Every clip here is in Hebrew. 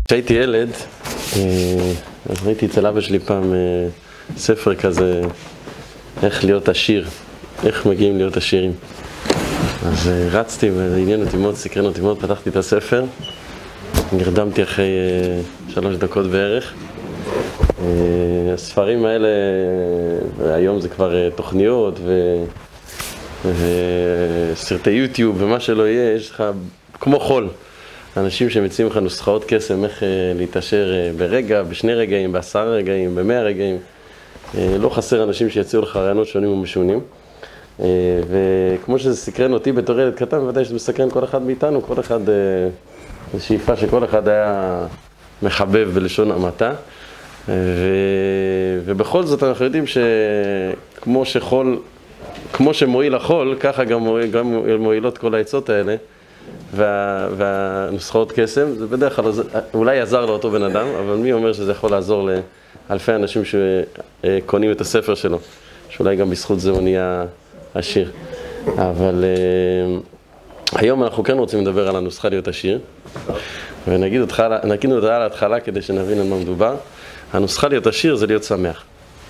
כשהייתי ילד, אז ראיתי אצל אבא שלי פעם ספר כזה, איך להיות עשיר, איך מגיעים להיות עשירים. אז רצתי ועניין אותי מאוד, סקרן אותי מאוד, פתחתי את הספר, נרדמתי אחרי 3 דקות בערך. הספרים האלה, היום זה כבר תוכניות וסרטי יוטיוב ומה שלא יהיה, יש לך כמו חול. אנשים שמציעים לך נוסחאות קסם, איך להתעשר ברגע, ב2 רגעים, ב10 רגעים, ב100 רגעים. לא חסר אנשים שיציעו לך רעיונות שונים ומשונים. וכמו שזה סקרן אותי בתור ילד קטן, ודאי שזה מסקרן כל אחד מאיתנו, כל אחד, זו שאיפה שכל אחד היה מחבב בלשון המעטה. ובכל זאת אנחנו יודעים כמו שמועיל החול, ככה גם מועילות כל העצות האלה. והנוסחאות קסם, זה בדרך כלל אולי יעזר לאותו בן אדם, אבל מי אומר שזה יכול לעזור לאלפי אנשים שקונים את הספר שלו, שאולי גם בזכות זה הוא נהיה עשיר. אבל היום אנחנו כן רוצים לדבר על הנוסחה להיות עשיר, ונגיד אותה על ההתחלה כדי שנבין על מה מדובר. הנוסחה להיות עשיר זה להיות שמח.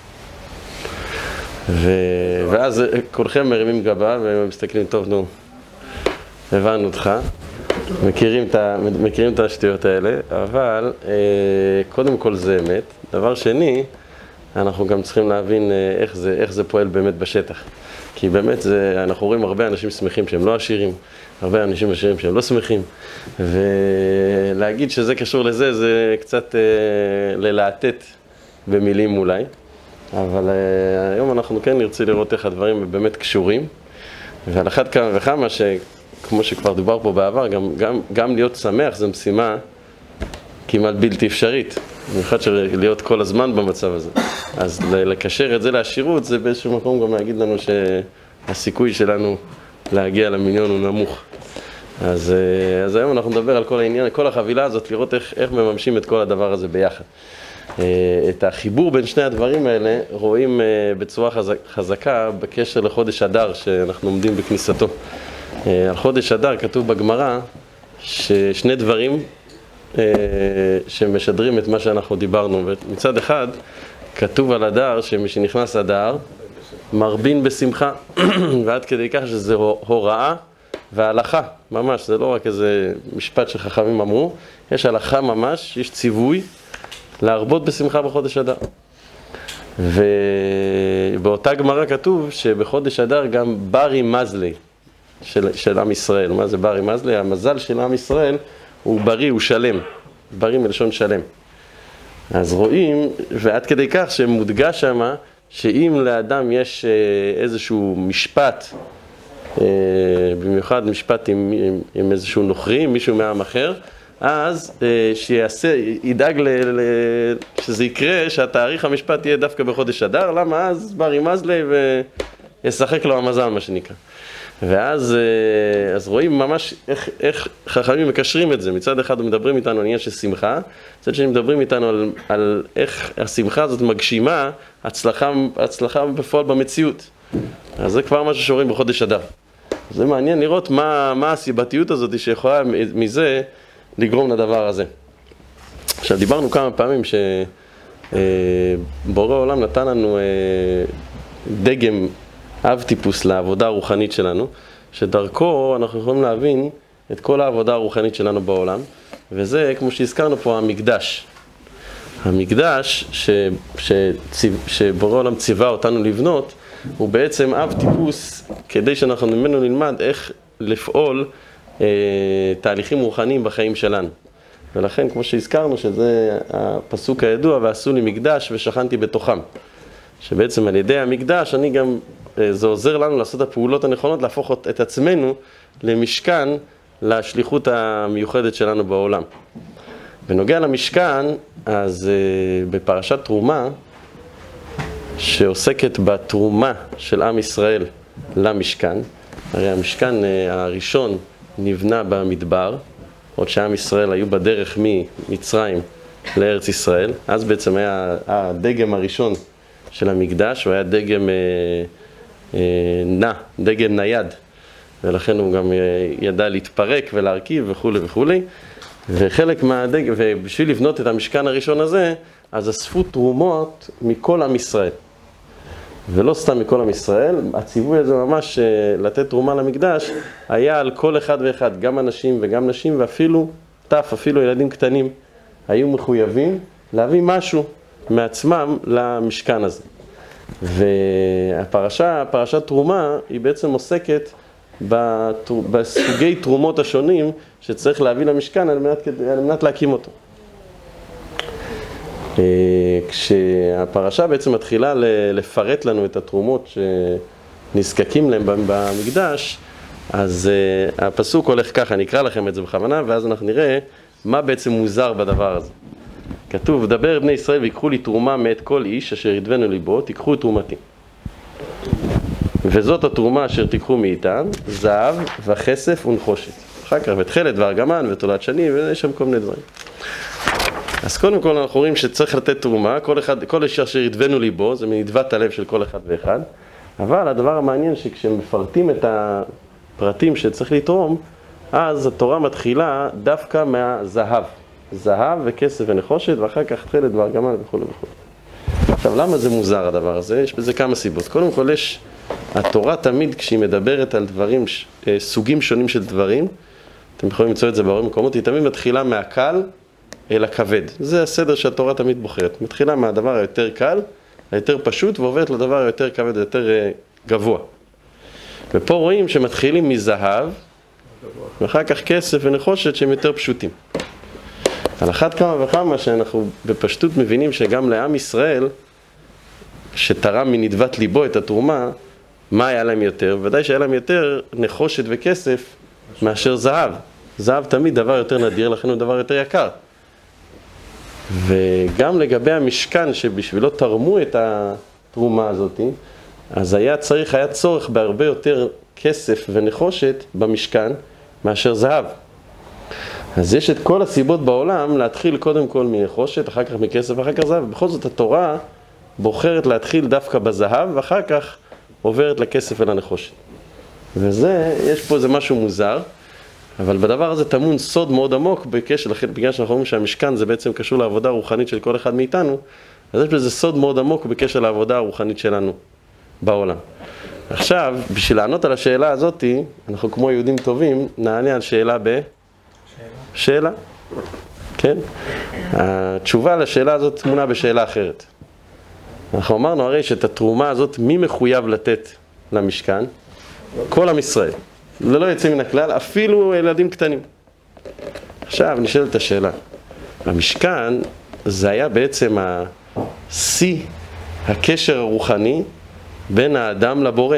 ואז כולכם מרימים גבה ומסתכלים, טוב, נו, הבנו אותך, מכירים את השטויות האלה, אבל קודם כל זה אמת. דבר שני, אנחנו גם צריכים להבין איך זה פועל באמת בשטח. כי באמת אנחנו רואים הרבה אנשים שמחים שהם לא עשירים, הרבה אנשים עשירים שהם לא שמחים, ולהגיד שזה קשור לזה, זה קצת ללהטט במילים אולי, אבל היום אנחנו כן נרצה לראות איך הדברים באמת קשורים, ועל אחת כמה וכמה כמו שכבר דובר פה בעבר, גם להיות שמח זה משימה כמעט בלתי אפשרית, במיוחד להיות כל הזמן במצב הזה. אז לקשר את זה לעשירות, זה באיזשהו מקום גם להגיד לנו שהסיכוי שלנו להגיע למיליון הוא נמוך. אז היום אנחנו נדבר על כל העניין, כל החבילה הזאת, לראות איך מממשים את כל הדבר הזה ביחד. את החיבור בין שני הדברים האלה רואים בצורה חזקה בקשר לחודש אדר שאנחנו עומדים בכניסתו. על חודש אדר כתוב בגמרא ששני דברים שמשדרים את מה שאנחנו דיברנו. מצד אחד כתוב על אדר שמשנכנס אדר מרבין בשמחה, ועד כדי כך שזה הוראה והלכה ממש, זה לא רק איזה משפט שחכמים אמרו, יש הלכה ממש, יש ציווי להרבות בשמחה בחודש אדר. ובאותה גמרא כתוב שבחודש אדר גם ברי מזלי של עם ישראל. מה זה ברי מזלי? המזל של עם ישראל הוא בריא, הוא שלם. בריא מלשון שלם. אז רואים, ועד כדי כך שמודגש שמה, שאם לאדם יש איזשהו משפט, במיוחד משפט עם איזשהו נוכרי, מישהו מעם אחר, אז ידאג שזה יקרה, שהתאריך המשפט יהיה דווקא בחודש אדר. למה? אז ברי מזלי וישחק לו המזל, מה שנקרא. ואז רואים ממש איך חכמים מקשרים את זה. מצד אחד מדברים איתנו על עניין של שמחה, מצד שני מדברים איתנו על איך השמחה הזאת מגשימה הצלחה בפועל במציאות. אז זה כבר משהו שרואים בחודש אדר. זה מעניין לראות מה הסיבתיות הזאת שיכולה מזה לגרום לדבר הזה. עכשיו דיברנו כמה פעמים שבורא העולם נתן לנו דגם אב טיפוס לעבודה הרוחנית שלנו, שדרכו אנחנו יכולים להבין את כל העבודה הרוחנית שלנו בעולם, וזה, כמו שהזכרנו פה, המקדש. המקדש שבורא העולם ציווה אותנו לבנות, הוא בעצם אב טיפוס כדי שאנחנו ממנו נלמד איך לפעול תהליכים רוחניים בחיים שלנו. ולכן, כמו שהזכרנו, שזה הפסוק הידוע, ועשו לי מקדש ושכנתי בתוכם. שבעצם על ידי המקדש זה עוזר לנו לעשות הפעולות הנכונות, להפוך את עצמנו למשכן, לשליחות המיוחדת שלנו בעולם. בנוגע למשכן, אז בפרשת תרומה, שעוסקת בתרומה של עם ישראל למשכן, הרי המשכן הראשון נבנה במדבר, עוד שעם ישראל היו בדרך ממצרים לארץ ישראל, אז בעצם היה הדגם הראשון של המקדש, הוא היה דגם נייד, ולכן הוא גם ידע להתפרק ולהרכיב וכו' וכו'. וחלק מהדגל, ובשביל לבנות את המשכן הראשון הזה, אז אספו תרומות מכל עם ישראל. ולא סתם מכל עם ישראל, הציווי הזה ממש לתת תרומה למקדש, היה על כל אחד ואחד, גם אנשים וגם נשים, ואפילו אפילו ילדים קטנים, היו מחויבים להביא משהו מעצמם למשכן הזה. פרשת תרומה, היא בעצם עוסקת בסוגי תרומות השונים שצריך להביא למשכן על מנת להקים אותו. כשהפרשה בעצם מתחילה לפרט לנו את התרומות שנזקקים להם במקדש, אז הפסוק הולך ככה, אני אקרא לכם את זה בכוונה, ואז אנחנו נראה מה בעצם מוזר בדבר הזה. כתוב, דבר בני ישראל ויקחו לי תרומה מאת כל איש אשר ידבנו ליבו, תיקחו את תרומתי. וזאת התרומה אשר תיקחו מאיתם, זהב וכסף ונחושת. אחר כך ותכלת וארגמן ותולת שני, ויש שם כל מיני דברים. אז קודם כל אנחנו רואים שצריך לתת תרומה, כל איש אשר ידבנו ליבו, זה מנדבת הלב של כל אחד ואחד. אבל הדבר המעניין שכשמפרטים את הפרטים שצריך לתרום, אז התורה מתחילה דווקא מהזהב. זהב וכסף ונחושת, ואחר כך תכלת וארגמן וכו' וכו'. עכשיו, למה זה מוזר הדבר הזה? יש בזה כמה סיבות. קודם כל, התורה תמיד כשהיא מדברת על דברים, סוגים שונים של דברים, אתם יכולים למצוא את זה בהרבה מקומות, היא תמיד מתחילה מהקל אל הכבד. זה הסדר שהתורה תמיד בוחרת. מתחילה מהדבר היותר קל, היותר פשוט, ועוברת לדבר היותר כבד, היותר גבוה. ופה רואים שמתחילים מזהב, ואחר כך כסף ונחושת שהם יותר פשוטים. על אחת כמה וכמה שאנחנו בפשטות מבינים שגם לעם ישראל, שתרם מנדבת ליבו את התרומה, מה היה להם יותר? ודאי שהיה להם יותר נחושת וכסף מאשר זהב. זהב תמיד דבר יותר נדיר, לכן הוא דבר יותר יקר. וגם לגבי המשכן שבשבילו תרמו את התרומה הזאת, אז היה צורך בהרבה יותר כסף ונחושת במשכן מאשר זהב. אז יש את כל הסיבות בעולם להתחיל קודם כל מנחושת, אחר כך מכסף, אחר כך זהב. ובכל זאת התורה בוחרת להתחיל דווקא בזהב, ואחר כך עוברת לכסף ולנחושת. יש פה איזה משהו מוזר, אבל בדבר הזה טמון סוד מאוד עמוק בקשר, בגלל שאנחנו אומרים שהמשכן זה בעצם קשור לעבודה הרוחנית של כל אחד מאיתנו, אז יש בזה סוד מאוד עמוק בקשר לעבודה הרוחנית שלנו בעולם. עכשיו, בשביל לענות על השאלה הזאת, אנחנו כמו יהודים טובים, נענה על שאלה שאלה. כן? התשובה לשאלה הזאת תמונה בשאלה אחרת. אנחנו אמרנו הרי שאת התרומה הזאת, מי מחויב לתת למשכן? כל עם ישראל. ללא יוצא מן הכלל, אפילו ילדים קטנים. עכשיו נשאלת השאלה. המשכן זה היה בעצם השיא הקשר הרוחני בין האדם לבורא.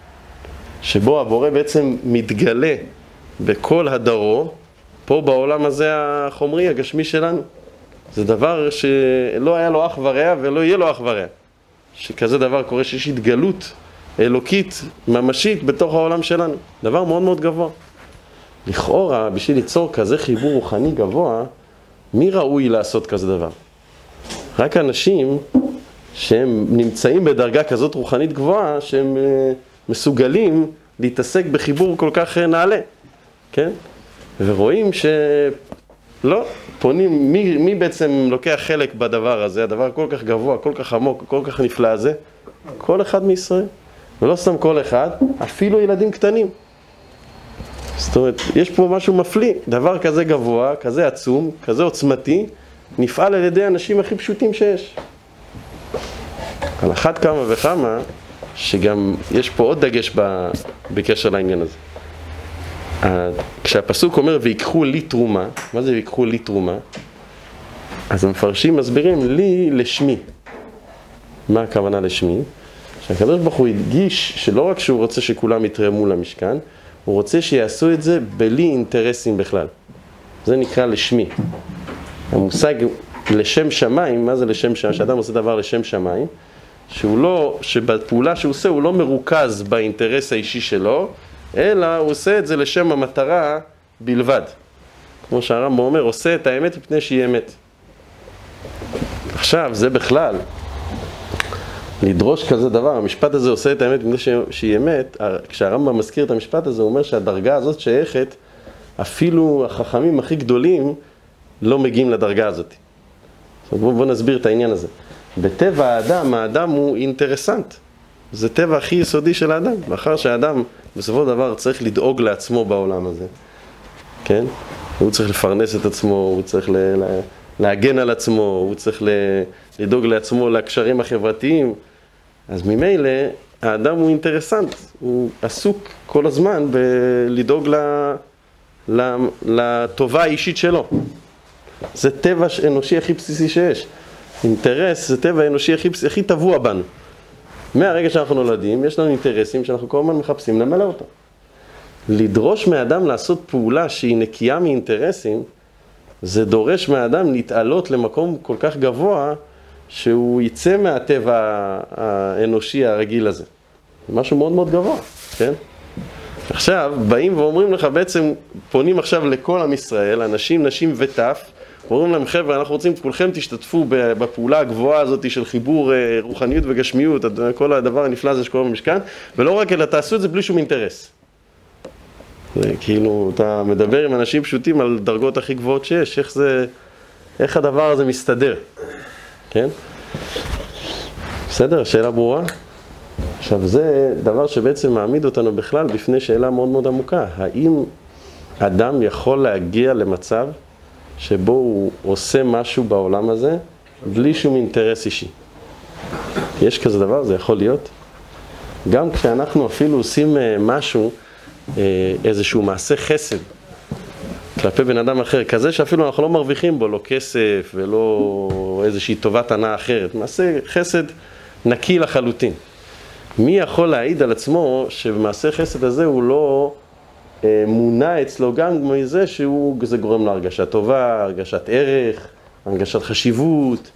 שבו הבורא בעצם מתגלה בכל הדרו, פה בעולם הזה החומרי, הגשמי שלנו. זה דבר שלא היה לו אח ורע ולא יהיה לו אח ורע. שכזה דבר קורה שיש התגלות אלוקית, ממשית בתוך העולם שלנו. דבר מאוד מאוד גבוה. לכאורה, בשביל ליצור כזה חיבור רוחני גבוה, מי ראוי לעשות כזה דבר? רק אנשים שהם נמצאים בדרגה כזאת רוחנית גבוהה, שהם מסוגלים להתעסק בחיבור כל כך נעלה. כן? ורואים שלא, פונים, מי בעצם לוקח חלק בדבר הזה, הדבר כל כך גבוה, כל כך עמוק, כל כך נפלא הזה? כל אחד מישראל. ולא סתם כל אחד, אפילו ילדים קטנים. זאת אומרת, יש פה משהו מפליא, דבר כזה גבוה, כזה עצום, כזה עוצמתי, נפעל על ידי האנשים הכי פשוטים שיש. על אחת כמה וכמה, שגם יש פה עוד דגש בקשר לעניין הזה. כשהפסוק אומר ויקחו לי תרומה, מה זה ויקחו לי תרומה? אז המפרשים מסבירים לי לשמי. מה הכוונה לשמי? שהקדוש ברוך הוא הדגיש שלא רק שהוא רוצה שכולם יתרמו למשכן, הוא רוצה שיעשו את זה בלי אינטרסים בכלל. זה נקרא לשמי. המושג לשם שמיים, מה זה לשם שמיים? שאדם עושה דבר לשם שמיים, שבפעולה שהוא עושה הוא לא מרוכז באינטרס האישי שלו, אלא הוא עושה את זה לשם המטרה בלבד. כמו שהרמב"ם אומר, עושה את האמת מפני שהיא אמת. עכשיו, זה בכלל, לדרוש כזה דבר, המשפט הזה עושה את האמת מפני שהיא אמת, כשהרמב"ם מזכיר את המשפט הזה, הוא אומר שהדרגה הזאת שייכת, אפילו החכמים הכי גדולים לא מגיעים לדרגה הזאת. בואו נסביר את העניין הזה. בטבע האדם הוא אינטרסנט. זה טבע הכי יסודי של האדם. לאחר שהאדם בסופו של דבר צריך לדאוג לעצמו בעולם הזה. כן? הוא צריך לפרנס את עצמו, הוא צריך להגן על עצמו, הוא צריך לדאוג לעצמו לקשרים החברתיים. אז ממילא האדם הוא אינטרסנט, הוא עסוק כל הזמן בלדאוג לטובה האישית שלו. זה טבע אנושי הכי בסיסי שיש. אינטרס זה טבע אנושי הכי טבוע בנו. מהרגע שאנחנו נולדים, יש לנו אינטרסים שאנחנו כל הזמן מחפשים למלא אותם. לדרוש מהאדם לעשות פעולה שהיא נקייה מאינטרסים, זה דורש מהאדם להתעלות למקום כל כך גבוה, שהוא יצא מהטבע האנושי הרגיל הזה. זה משהו מאוד מאוד גבוה, כן? עכשיו, באים ואומרים לך, בעצם פונים עכשיו לכל עם ישראל, אנשים, נשים וטף, אומרים להם, חבר'ה, אנחנו רוצים, כולכם תשתתפו בפעולה הגבוהה הזאת של חיבור רוחניות וגשמיות, כל הדבר הנפלא הזה שקורה במשכן, ולא רק אלא תעשו את זה בלי שום אינטרס. זה כאילו, אתה מדבר עם אנשים פשוטים על דרגות הכי גבוהות שיש, איך הדבר הזה מסתדר, כן? בסדר, שאלה ברורה? עכשיו זה דבר שבעצם מעמיד אותנו בכלל בפני שאלה מאוד מאוד עמוקה. האם אדם יכול להגיע למצב שבו הוא עושה משהו בעולם הזה בלי שום אינטרס אישי? יש כזה דבר, זה יכול להיות. גם כשאנחנו אפילו עושים משהו, איזשהו מעשה חסד כלפי בן אדם אחר, כזה שאפילו אנחנו לא מרוויחים בו, לא כסף ולא איזושהי טובת הנאה אחרת, מעשה חסד נקי לחלוטין. מי יכול להעיד על עצמו שבמעשה חסד הזה הוא לא מונע אצלו גם מזה שזה גורם להרגשת טובה, הרגשת ערך, הרגשת חשיבות,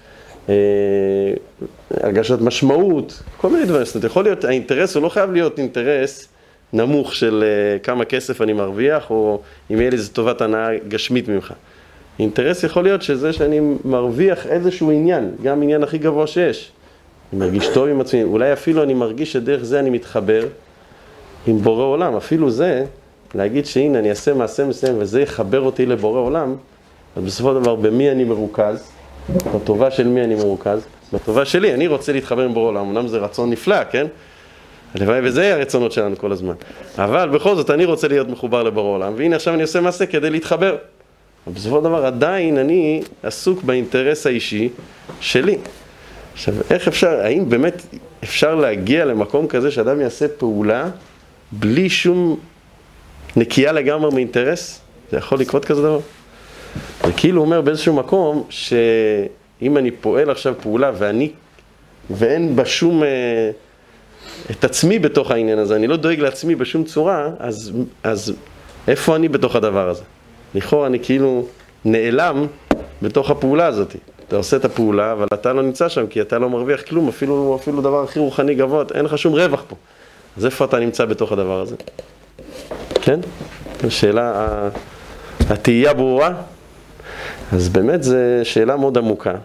הרגשת משמעות, כל מיני דברים. זאת אומרת, יכול להיות, האינטרס הוא לא חייב להיות אינטרס נמוך של כמה כסף אני מרוויח, או אם יהיה לי איזו טובת הנאה גשמית ממך. אינטרס יכול להיות שזה שאני מרוויח איזשהו עניין, גם עניין הכי גבוה שיש. אני מרגיש טוב עם עצמי, אולי אפילו אני מרגיש שדרך זה אני מתחבר עם בורא עולם. אפילו זה, להגיד שהנה אני אעשה מעשה מסוים וזה יחבר אותי לבורא עולם, אז בסופו של דבר במי אני מרוכז? בטובה של מי אני מרוכז? בטובה שלי, אני רוצה להתחבר עם בורא עולם, אמנם זה רצון נפלא, כן? הלוואי וזה הרצונות שלנו כל הזמן. אבל בכל זאת אני רוצה להיות מחובר לבורא עולם, והנה עכשיו אני עושה מעשה כדי להתחבר. אבל בסופו של דבר עדיין אני עסוק באינטרס האישי שלי. עכשיו, איך אפשר, האם באמת אפשר להגיע למקום כזה שאדם יעשה פעולה בלי שום נקייה לגמרי מאינטרס? זה יכול לקרות כזה דבר? זה כאילו אומר באיזשהו מקום שאם אני פועל עכשיו פעולה ואין בה שום את עצמי בתוך העניין הזה, אני לא דואג לעצמי בשום צורה, אז איפה אני בתוך הדבר הזה? לכאורה אני כאילו נעלם בתוך הפעולה הזאת. אתה עושה את הפעולה, אבל אתה לא נמצא שם, כי אתה לא מרוויח כלום, אפילו דבר הכי רוחני גבוה, אין לך שום רווח פה. אז איפה אתה נמצא בתוך הדבר הזה? כן? השאלה, התהייה ברורה? אז באמת זו שאלה מאוד עמוקה.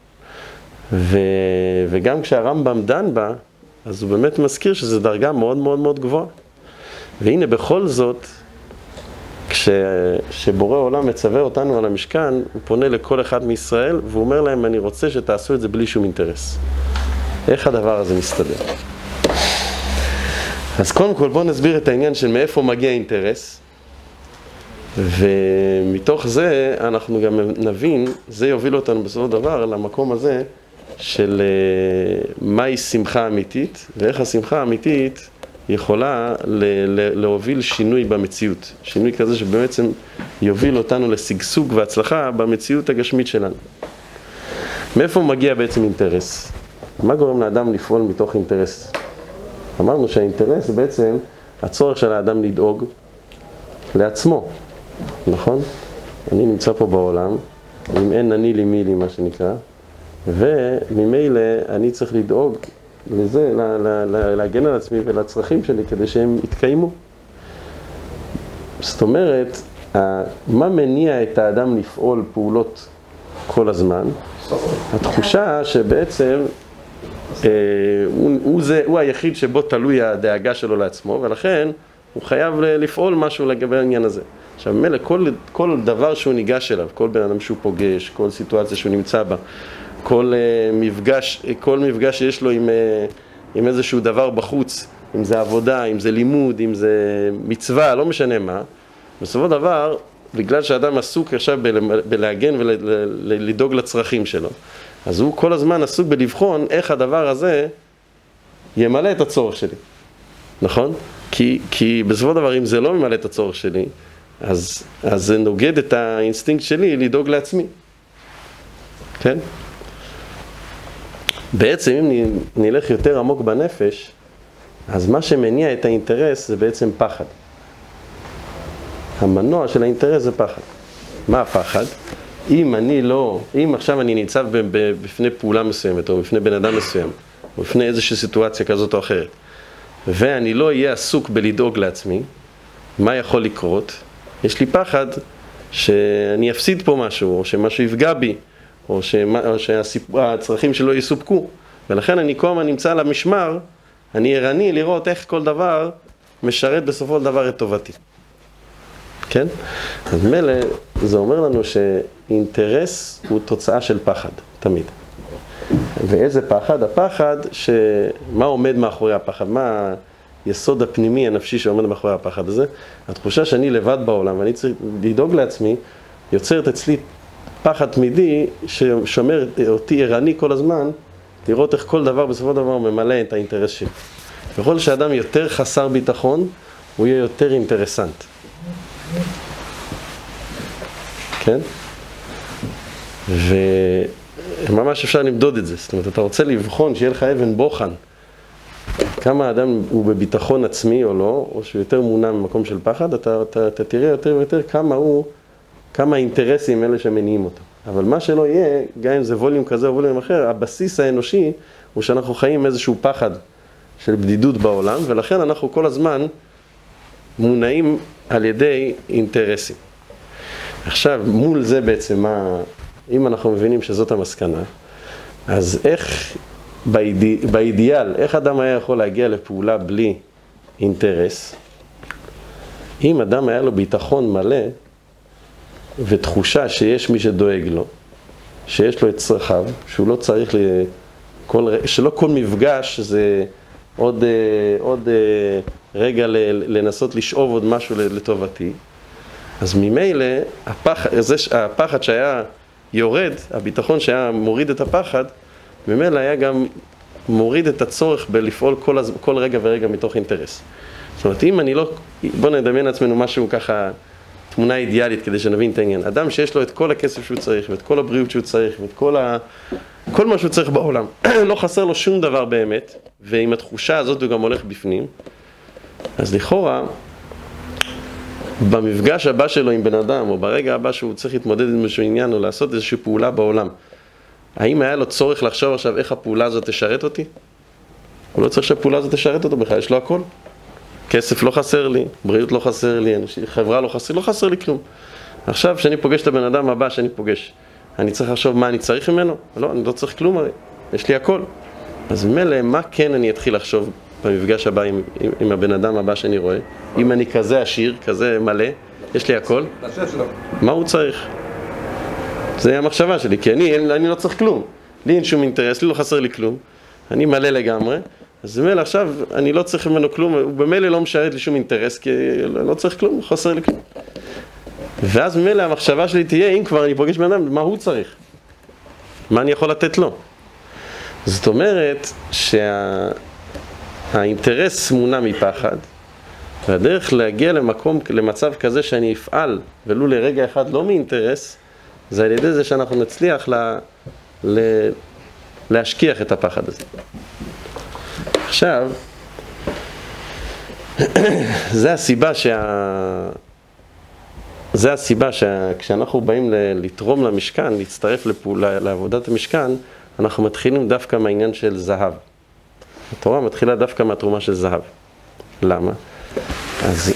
וגם כשהרמב"ם דן בה, אז הוא באמת מזכיר שזו דרגה מאוד מאוד מאוד גבוהה. והנה בכל זאת, כשבורא עולם מצווה אותנו על המשכן, הוא פונה לכל אחד מישראל, והוא אומר להם, אני רוצה שתעשו את זה בלי שום אינטרס. איך הדבר הזה מסתדר? אז קודם כל בואו נסביר את העניין של מאיפה מגיע אינטרס, ומתוך זה אנחנו גם נבין, זה יוביל אותנו בסופו של דבר למקום הזה של מהי שמחה אמיתית, ואיך השמחה האמיתית יכולה להוביל שינוי במציאות. שינוי כזה שבעצם יוביל אותנו לשגשוג והצלחה במציאות הגשמית שלנו. מאיפה מגיע בעצם אינטרס? מה גורם לאדם לפעול מתוך אינטרס? אמרנו שהאינטרס זה בעצם הצורך של האדם לדאוג לעצמו, נכון? אני נמצא פה בעולם, אם אין אני לי מי לי מה שנקרא, וממילא אני צריך לדאוג לזה, להגן על עצמי ולצרכים שלי כדי שהם יתקיימו. זאת אומרת, מה מניע את האדם לפעול פעולות כל הזמן? התחושה שבעצם הוא היחיד שבו תלוי הדאגה שלו לעצמו, ולכן הוא חייב לפעול משהו לגבי העניין הזה. עכשיו, ממילא כל דבר שהוא ניגש אליו, כל בן אדם שהוא פוגש, כל סיטואציה שהוא נמצא בה, כל מפגש שיש לו עם איזשהו דבר בחוץ, אם זה עבודה, אם זה לימוד, אם זה מצווה, לא משנה מה, בסופו של דבר, בגלל שאדם עסוק עכשיו בלהגן ולדאוג לצרכים שלו, אז הוא כל הזמן עסוק בלבחון איך הדבר הזה ימלא את הצורך שלי, נכון? כי בסופו של דבר, אם זה לא ממלא את הצורך שלי, אז זה נוגד את האינסטינקט שלי לדאוג לעצמי, כן? בעצם אם נלך יותר עמוק בנפש, אז מה שמניע את האינטרס זה בעצם פחד. המנוע של האינטרס זה פחד. מה הפחד? אם עכשיו אני ניצב בפני פעולה מסוימת, או בפני בן אדם מסוים, או בפני איזושהי סיטואציה כזאת או אחרת, ואני לא אהיה עסוק בלדאוג לעצמי, מה יכול לקרות? יש לי פחד שאני אפסיד פה משהו, או שמשהו יפגע בי, או שהצרכים שלו יסופקו. ולכן אני כל הזמן נמצא על המשמר, אני ערני לראות איך כל דבר משרת בסופו של דבר את טובתי. כן? אז מילא, זה אומר לנו שאינטרס הוא תוצאה של פחד, תמיד. ואיזה פחד? הפחד, מה עומד מאחורי הפחד? מה היסוד הפנימי, הנפשי שעומד מאחורי הפחד הזה? התחושה שאני לבד בעולם ואני צריך לדאוג לעצמי, יוצרת אצלי פחד תמידי ששומר אותי ערני כל הזמן, לראות איך כל דבר בסופו של דבר ממלא את האינטרס שלי. בכל שאדם יותר חסר ביטחון, הוא יהיה יותר אינטרסנט. כן? וממש אפשר למדוד את זה. זאת אומרת, אתה רוצה לבחון שיהיה לך אבן בוחן, כמה האדם הוא בביטחון עצמי או לא, או שהוא יותר מונע ממקום של פחד, אתה תראה יותר ויותר כמה אינטרסים אלה שמניעים אותו. אבל מה שלא יהיה, גם אם זה ווליום כזה או ווליום אחר, הבסיס האנושי הוא שאנחנו חיים עם איזשהו פחד של בדידות בעולם, ולכן אנחנו כל הזמן מונעים על ידי אינטרסים. עכשיו, מול זה בעצם אם אנחנו מבינים שזאת המסקנה, אז איך באידיאל, איך אדם היה יכול להגיע לפעולה בלי אינטרס? אם אדם היה לו ביטחון מלא, ותחושה שיש מי שדואג לו, שיש לו את צרכיו, שהוא לא צריך שלא כל מפגש זה עוד רגע לנסות לשאוב עוד משהו לטובתי, אז ממילא הפחד שהיה יורד, הביטחון שהיה מוריד את הפחד, ממילא היה גם מוריד את הצורך בלפעול כל רגע ורגע מתוך אינטרס. זאת אומרת, אם אני לא, בוא נדמיין לעצמנו משהו ככה, תמונה אידיאלית כדי שנבין את העניין. אדם שיש לו את כל הכסף שהוא צריך, ואת כל הבריאות שהוא צריך, ואת כל מה שהוא צריך בעולם, לא חסר לו שום דבר באמת, ועם התחושה הזאת הוא גם הולך בפנים, אז לכאורה, במפגש הבא שלו עם בן אדם, או ברגע הבא שהוא צריך להתמודד עם איזשהו עניין, או לעשות איזושהי פעולה בעולם, האם היה לו צורך לחשוב עכשיו איך הפעולה הזאת תשרת אותי? הוא לא צריך שהפעולה הזאת תשרת אותו בכלל, יש לו הכל. כסף לא חסר לי, בריאות לא חסר לי, חברה לא חסר לי כלום. עכשיו, כשאני פוגש את הבן אדם הבא שאני פוגש, אני צריך לחשוב מה אני צריך ממנו? לא, אני לא צריך כלום הרי, יש לי הכל. אז מילא, מה כן אני אתחיל לחשוב במפגש הבא עם הבן אדם הבא שאני רואה? אם אני כזה עשיר, כזה מלא, יש לי הכל, מה הוא צריך? זה המחשבה שלי, כי אני לא צריך כלום. לי אין שום אינטרס, לי לא חסר לי כלום. אני מלא לגמרי. אז במילא עכשיו אני לא צריך ממנו כלום, הוא במילא לא משרת לי שום אינטרס, כי לא צריך כלום, הוא חסר לי כלום. ואז במילא המחשבה שלי תהיה, אם כבר אני פוגש בן אדם, מה הוא צריך? מה אני יכול לתת לו? זאת אומרת שהאינטרס מונע מפחד, והדרך להגיע למצב כזה שאני אפעל, ולו לרגע אחד לא מאינטרס, זה על ידי זה שאנחנו נצליח להשכיח את הפחד הזה. עכשיו, זה הסיבה שכשאנחנו באים לתרום למשכן, להצטרף לעבודת המשכן, אנחנו מתחילים דווקא מהעניין של זהב. התורה מתחילה דווקא מהתרומה של זהב. למה? אז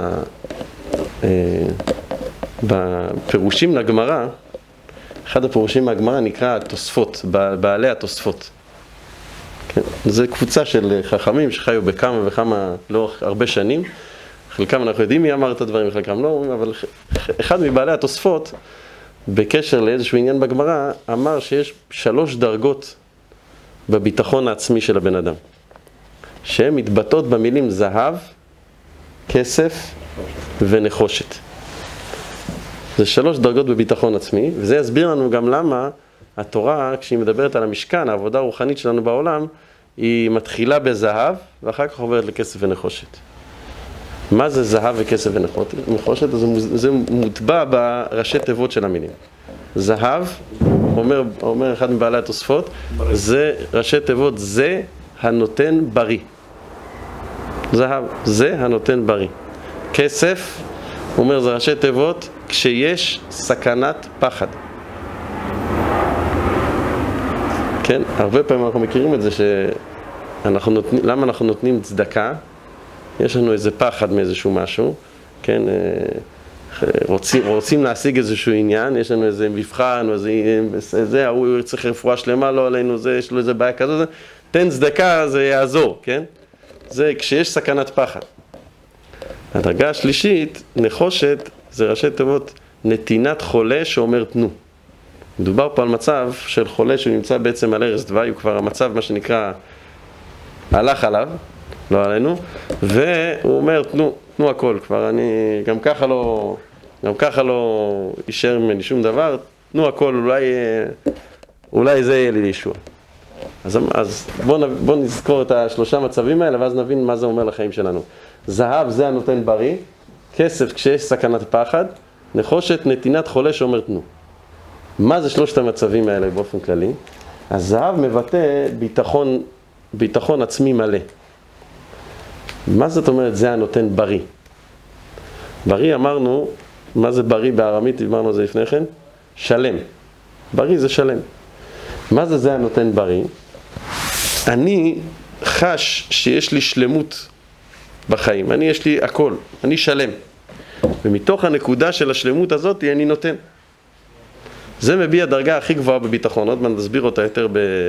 בפירושים לגמרא, אחד הפירושים מהגמרא נקרא התוספות, בעלי התוספות. כן? זו קבוצה של חכמים שחיו בכמה וכמה, לאורך הרבה שנים, חלקם אנחנו יודעים מי אמר את הדברים, חלקם לא, אבל אחד מבעלי התוספות, בקשר לאיזשהו עניין בגמרא, אמר שיש 3 דרגות בביטחון העצמי של הבן אדם, שהן מתבטאות במילים זהב, כסף ונחושת. זה 3 דרגות בביטחון עצמי, וזה יסביר לנו גם למה התורה, כשהיא מדברת על המשכן, העבודה הרוחנית שלנו בעולם, היא מתחילה בזהב, ואחר כך עוברת לכסף ונחושת. מה זה זהב וכסף ונחושת? זה מוטבע בראשי תיבות של המילים. זהב, אומר אחד מבעלי התוספות, זה ראשי תיבות, זה הנותן בריא. זהב, זה הנותן בריא. כסף, אומר, זה ראשי תיבות, כשיש סכנת פחד. כן, הרבה פעמים אנחנו מכירים את זה למה אנחנו נותנים צדקה? יש לנו איזה פחד מאיזשהו משהו, כן, רוצים להשיג איזשהו עניין, יש לנו איזה מבחן, או איזה, הוא צריך רפואה שלמה, לא עלינו, יש לו איזה בעיה כזאת, תן צדקה, זה יעזור, כן? זה כשיש סכנת פחד. הדרגה השלישית, נחושת, זה ראשי תיבות, נתינת חולה שאומר תנו. מדובר פה על מצב של חולה שהוא נמצא בעצם על ערש דווי, הוא כבר המצב, מה שנקרא, הלך עליו, לא עלינו, והוא אומר, תנו הכל, כבר אני גם ככה לא יישאר ממני שום דבר, תנו הכל, אולי זה יהיה לי לישוע. אז בוא נזכור את 3 מצבים האלה, ואז נבין מה זה אומר לחיים שלנו. זהב זה הנותן בריא, כסף כשיש סכנת פחד, נחושת נתינת חולה שאומר תנו. מה זה 3 המצבים האלה באופן כללי? הזהב מבטא ביטחון עצמי מלא. מה זאת אומרת זה הנותן בריא? בריא אמרנו, מה זה בריא בארמית? אמרנו את זה לפני כן? שלם. בריא זה שלם. מה זה הנותן בריא? אני חש שיש לי שלמות בחיים. יש לי הכל. אני שלם. ומתוך הנקודה של השלמות הזאת אני נותן. זה מביע הדרגה הכי גבוהה בביטחון. עוד מעט נסביר אותה יותר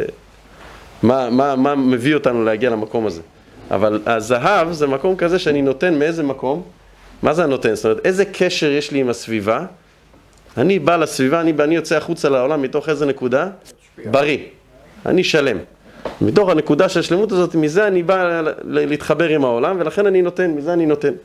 מה מביא אותנו להגיע למקום הזה. אבל הזהב זה מקום כזה שאני נותן מאיזה מקום? מה זה הנותן? זאת אומרת, איזה קשר יש לי עם הסביבה? אני בא לסביבה, אני יוצא החוצה לעולם מתוך איזה נקודה? בריא. אני שלם. מתוך הנקודה של השלמות הזאת, מזה אני בא להתחבר עם העולם, ולכן אני נותן, מזה אני נותן.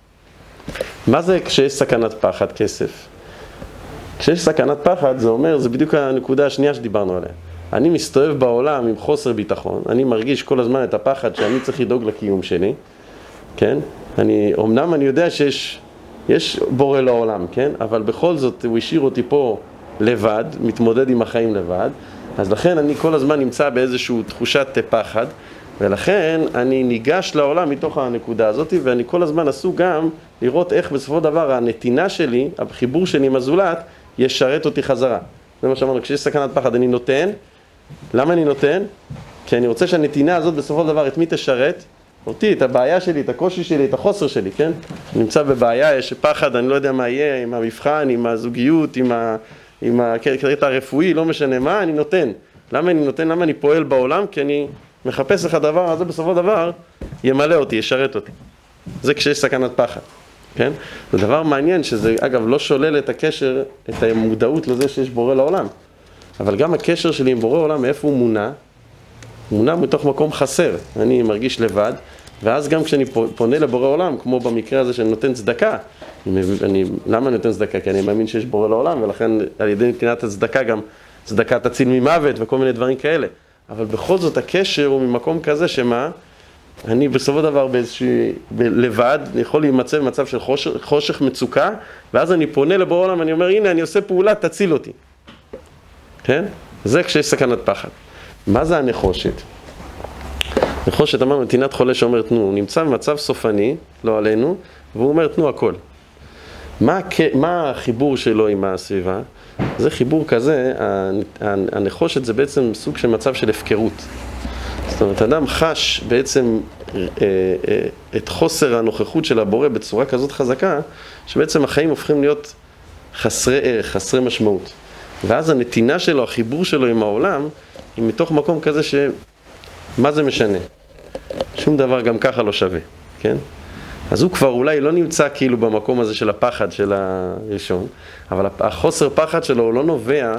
מה זה כשיש סכנת פחד, כסף? כשיש סכנת פחד, זה אומר, זה בדיוק הנקודה השנייה שדיברנו עליה. אני מסתובב בעולם עם חוסר ביטחון, אני מרגיש כל הזמן את הפחד שאני צריך לדאוג לקיום שלי, כן? אמנם אני יודע שיש בורא לעולם, כן? אבל בכל זאת הוא השאיר אותי פה לבד, מתמודד עם החיים לבד, אז לכן אני כל הזמן נמצא באיזושהי תחושת פחד, ולכן אני ניגש לעולם מתוך הנקודה הזאת, ואני כל הזמן עסוק גם לראות איך בסופו דבר הנתינה שלי, החיבור שלי עם הזולת, ישרת אותי חזרה. זה מה שאמרנו, כשיש סכנת פחד אני נותן. למה אני נותן? כי אני רוצה שהנתינה הזאת בסופו דבר את מי תשרת? אותי, את הבעיה שלי, את הקושי שלי, את החוסר שלי, כן? אני נמצא בבעיה, יש פחד, אני לא יודע מה יהיה, עם המבחן, עם הזוגיות, עם הקטע הרפואי, לא משנה מה, אני נותן. למה אני נותן? למה אני פועל בעולם? כי אני מחפש איך הדבר הזה בסופו דבר ימלא אותי, ישרת אותי. זה כשיש סכנת פחד, כן? זה דבר מעניין שזה, אגב, לא שולל את הקשר, את המודעות לזה שיש בורא לעולם. אבל גם הקשר שלי עם בורא עולם, מאיפה הוא מונע? הוא מונע מתוך מקום חסר. אני מרגיש לבד, ואז גם כשאני פונה לבורא עולם, כמו במקרה הזה שאני נותן צדקה, למה אני נותן צדקה? כי אני מאמין שיש בורא לעולם, ולכן על ידי נתינת הצדקה גם צדקה תציל ממוות וכל מיני דברים כאלה. אבל בכל זאת הקשר הוא ממקום כזה שמה? אני בסופו דבר לבד, אני יכול להימצא במצב של חושך מצוקה, ואז אני פונה לבורא עולם, אני אומר, הנה, אני עושה פעולה, תציל אותי. כן? זה כשיש סכנת פחד. מה זה הנחושת? נחושת, אמרנו, נתינת חולה שאומר תנו, הוא נמצא במצב סופני, לא עלינו, והוא אומר תנו הכל. מה החיבור שלו עם הסביבה? זה חיבור כזה, הנחושת זה בעצם סוג של מצב של הפקרות. זאת אומרת, אדם חש בעצם את חוסר הנוכחות של הבורא בצורה כזאת חזקה, שבעצם החיים הופכים להיות חסרי ערך, חסרי משמעות. ואז הנתינה שלו, החיבור שלו עם העולם, היא מתוך מקום כזה שמה זה משנה? שום דבר גם ככה לא שווה, כן? אז הוא כבר אולי לא נמצא כאילו במקום הזה של הפחד של הראשון, אבל החוסר פחד שלו הוא לא נובע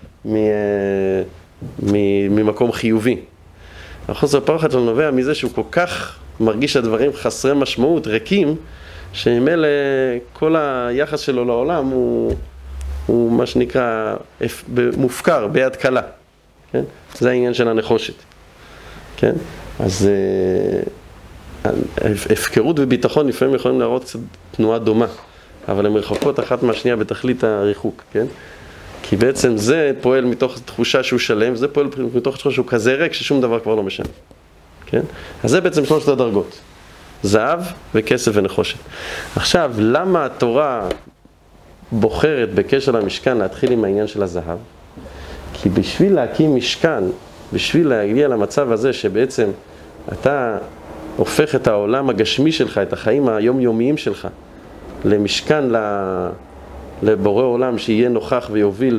ממקום חיובי. החוסר פחד שלו נובע מזה שהוא כל כך מרגיש שהדברים חסרי משמעות, ריקים, שממילא כל היחס שלו לעולם הוא מה שנקרא מופקר, ביד קלה. כן? זה העניין של הנחושת. כן? אז הפקרות וביטחון לפעמים יכולים להראות קצת תנועה דומה, אבל הן רחוקות אחת מהשנייה בתכלית הריחוק. כן? כי בעצם זה פועל מתוך תחושה שהוא שלם, זה פועל מתוך תחושה שהוא כזה ריק ששום דבר כבר לא משנה. כן? אז זה בעצם שלושת הדרגות. זהב וכסף ונחושת. עכשיו, למה התורה בוחרת בקשר למשכן להתחיל עם העניין של הזהב? כי בשביל להקים משכן, בשביל להגיע למצב הזה שבעצם אתה הופך את העולם הגשמי שלך, את החיים היומיומיים שלך, למשכן לבורא עולם שיהיה נוכח ויוביל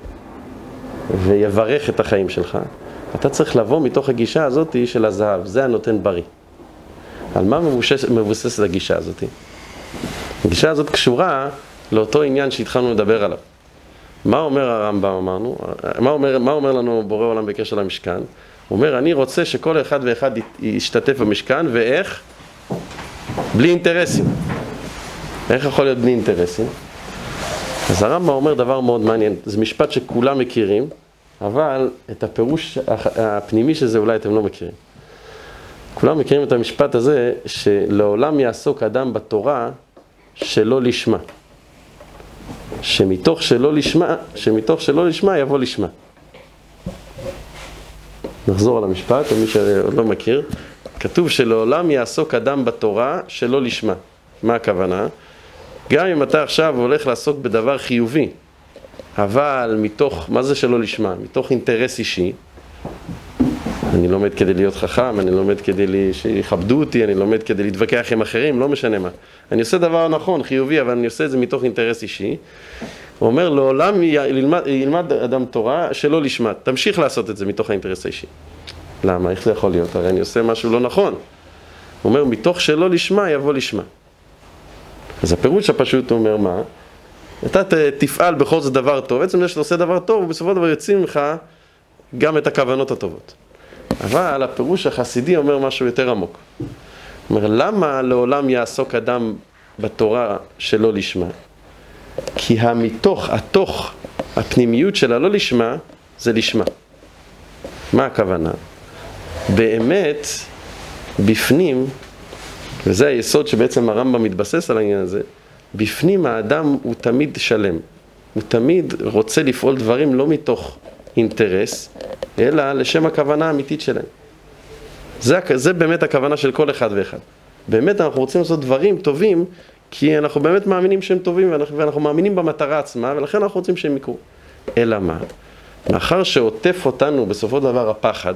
ויברך את החיים שלך, אתה צריך לבוא מתוך הגישה הזאת של הזהב, זה הנותן בריא. על מה מבוססת הגישה הזאת? הגישה הזאת קשורה לאותו עניין שהתחלנו לדבר עליו. מה אומר הרמב"ם אמרנו? מה אומר לנו בורא עולם בקשר למשכן? הוא אומר, אני רוצה שכל אחד ואחד ישתתף במשכן, ואיך? בלי אינטרסים. איך יכול להיות בלי אינטרסים? אז הרמב"ם אומר דבר מאוד מעניין, זה משפט שכולם מכירים, אבל את הפירוש הפנימי של זה אולי אתם לא מכירים. כולם מכירים את המשפט הזה, שלעולם יעסוק אדם בתורה שלא לשמה. שמתוך שלא לשמה יבוא לשמה. נחזור על המשפט, מי שעוד לא מכיר. כתוב שלעולם יעסוק אדם בתורה שלא לשמה. מה הכוונה? גם אם אתה עכשיו הולך לעסוק בדבר חיובי, אבל מתוך, מה זה שלא לשמה? מתוך אינטרס אישי, אני לומד כדי להיות חכם, אני לומד כדי שיכבדו אותי, אני לומד כדי להתווכח עם אחרים, לא משנה מה. אני עושה דבר נכון, חיובי, אבל אני עושה את זה מתוך אינטרס אישי. הוא אומר, לעולם ילמד אדם תורה שלא לשמה. תמשיך לעשות את זה מתוך האינטרס האישי. למה? איך זה יכול להיות? הרי אני עושה משהו לא נכון. הוא אומר, מתוך שלא לשמה יבוא לשמה. אז הפירוש הפשוט אומר מה? אתה תפעל בכל זה דבר טוב. בעצם זה שאתה עושה דבר טוב, ובסופו של דבר יוצאים לך גם את הכוונות הטובות. אבל הפירוש החסידי אומר משהו יותר עמוק. הוא אומר, למה לעולם יעסוק אדם בתורה שלא לשמה? כי התוך הפנימיות שלה לא לשמה, זה לשמה. מה הכוונה? באמת, בפנים, וזה היסוד שבעצם הרמב"ם מתבסס על העניין הזה, בפנים האדם הוא תמיד שלם. הוא תמיד רוצה לפעול דברים לא מתוך אינטרס, אלא לשם הכוונה האמיתית שלהם. זה באמת הכוונה של כל אחד ואחד. באמת אנחנו רוצים לעשות דברים טובים, כי אנחנו באמת מאמינים שהם טובים, ואנחנו מאמינים במטרה עצמה, ולכן אנחנו רוצים שהם יקרו. אלא מה? מאחר שעוטף אותנו בסופו של דבר הפחד,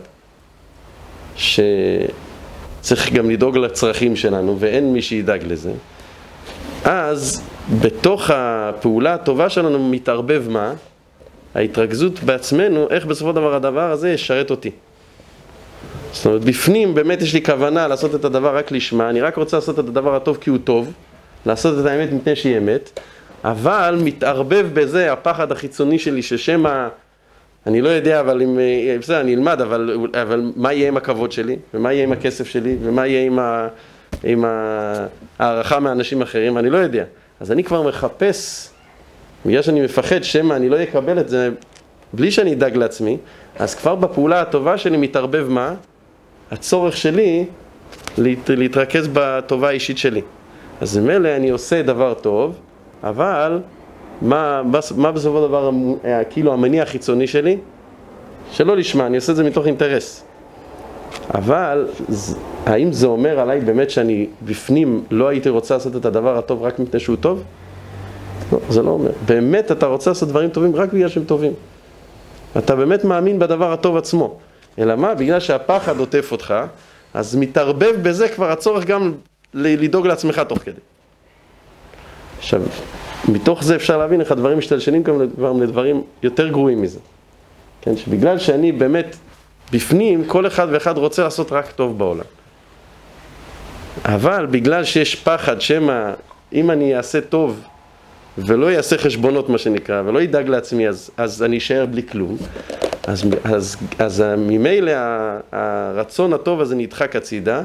שצריך גם לדאוג לצרכים שלנו, ואין מי שידאג לזה, אז בתוך הפעולה הטובה שלנו מתערבב מה? ההתרכזות בעצמנו, איך בסופו של דבר הדבר הזה ישרת אותי. זאת אומרת, בפנים באמת יש לי כוונה לעשות את הדבר רק לשמה, אני רק רוצה לעשות את הדבר הטוב כי הוא טוב, לעשות את האמת מפני שהיא אמת, אבל מתערבב בזה הפחד החיצוני שלי ששמה, אני לא יודע, אבל אם, בסדר, אני אלמד, אבל מה יהיה עם הכבוד שלי, ומה יהיה עם הכסף שלי, ומה יהיה עם הערכה מאנשים אחרים, אני לא יודע. אז אני כבר מחפש, בגלל שאני מפחד שמה אני לא אקבל את זה בלי שאני אדאג לעצמי, אז כבר בפעולה הטובה שלי מתערבב מה? הצורך שלי להתרכז בטובה האישית שלי. אז ממילא אני עושה דבר טוב, אבל מה בסופו של דבר כאילו המניע החיצוני שלי? שלא לשמה, אני עושה את זה מתוך אינטרס. אבל האם זה אומר עליי באמת שאני בפנים לא הייתי רוצה לעשות את הדבר הטוב רק מפני שהוא טוב? לא, זה לא אומר. באמת אתה רוצה לעשות דברים טובים רק בגלל שהם טובים. אתה באמת מאמין בדבר הטוב עצמו. אלא מה? בגלל שהפחד עוטף אותך, אז מתערבב בזה כבר הצורך גם לדאוג לעצמך תוך כדי. עכשיו, מתוך זה אפשר להבין איך הדברים משתלשלים כבר לדברים יותר גרועים מזה. כן? שבגלל שאני באמת בפנים, כל אחד ואחד רוצה לעשות רק טוב בעולם. אבל בגלל שיש פחד שמה, אם אני אעשה טוב ולא יעשה חשבונות מה שנקרא, ולא ידאג לעצמי, אז אני אשאר בלי כלום. אז ממילא הרצון הטוב הזה נדחק הצידה,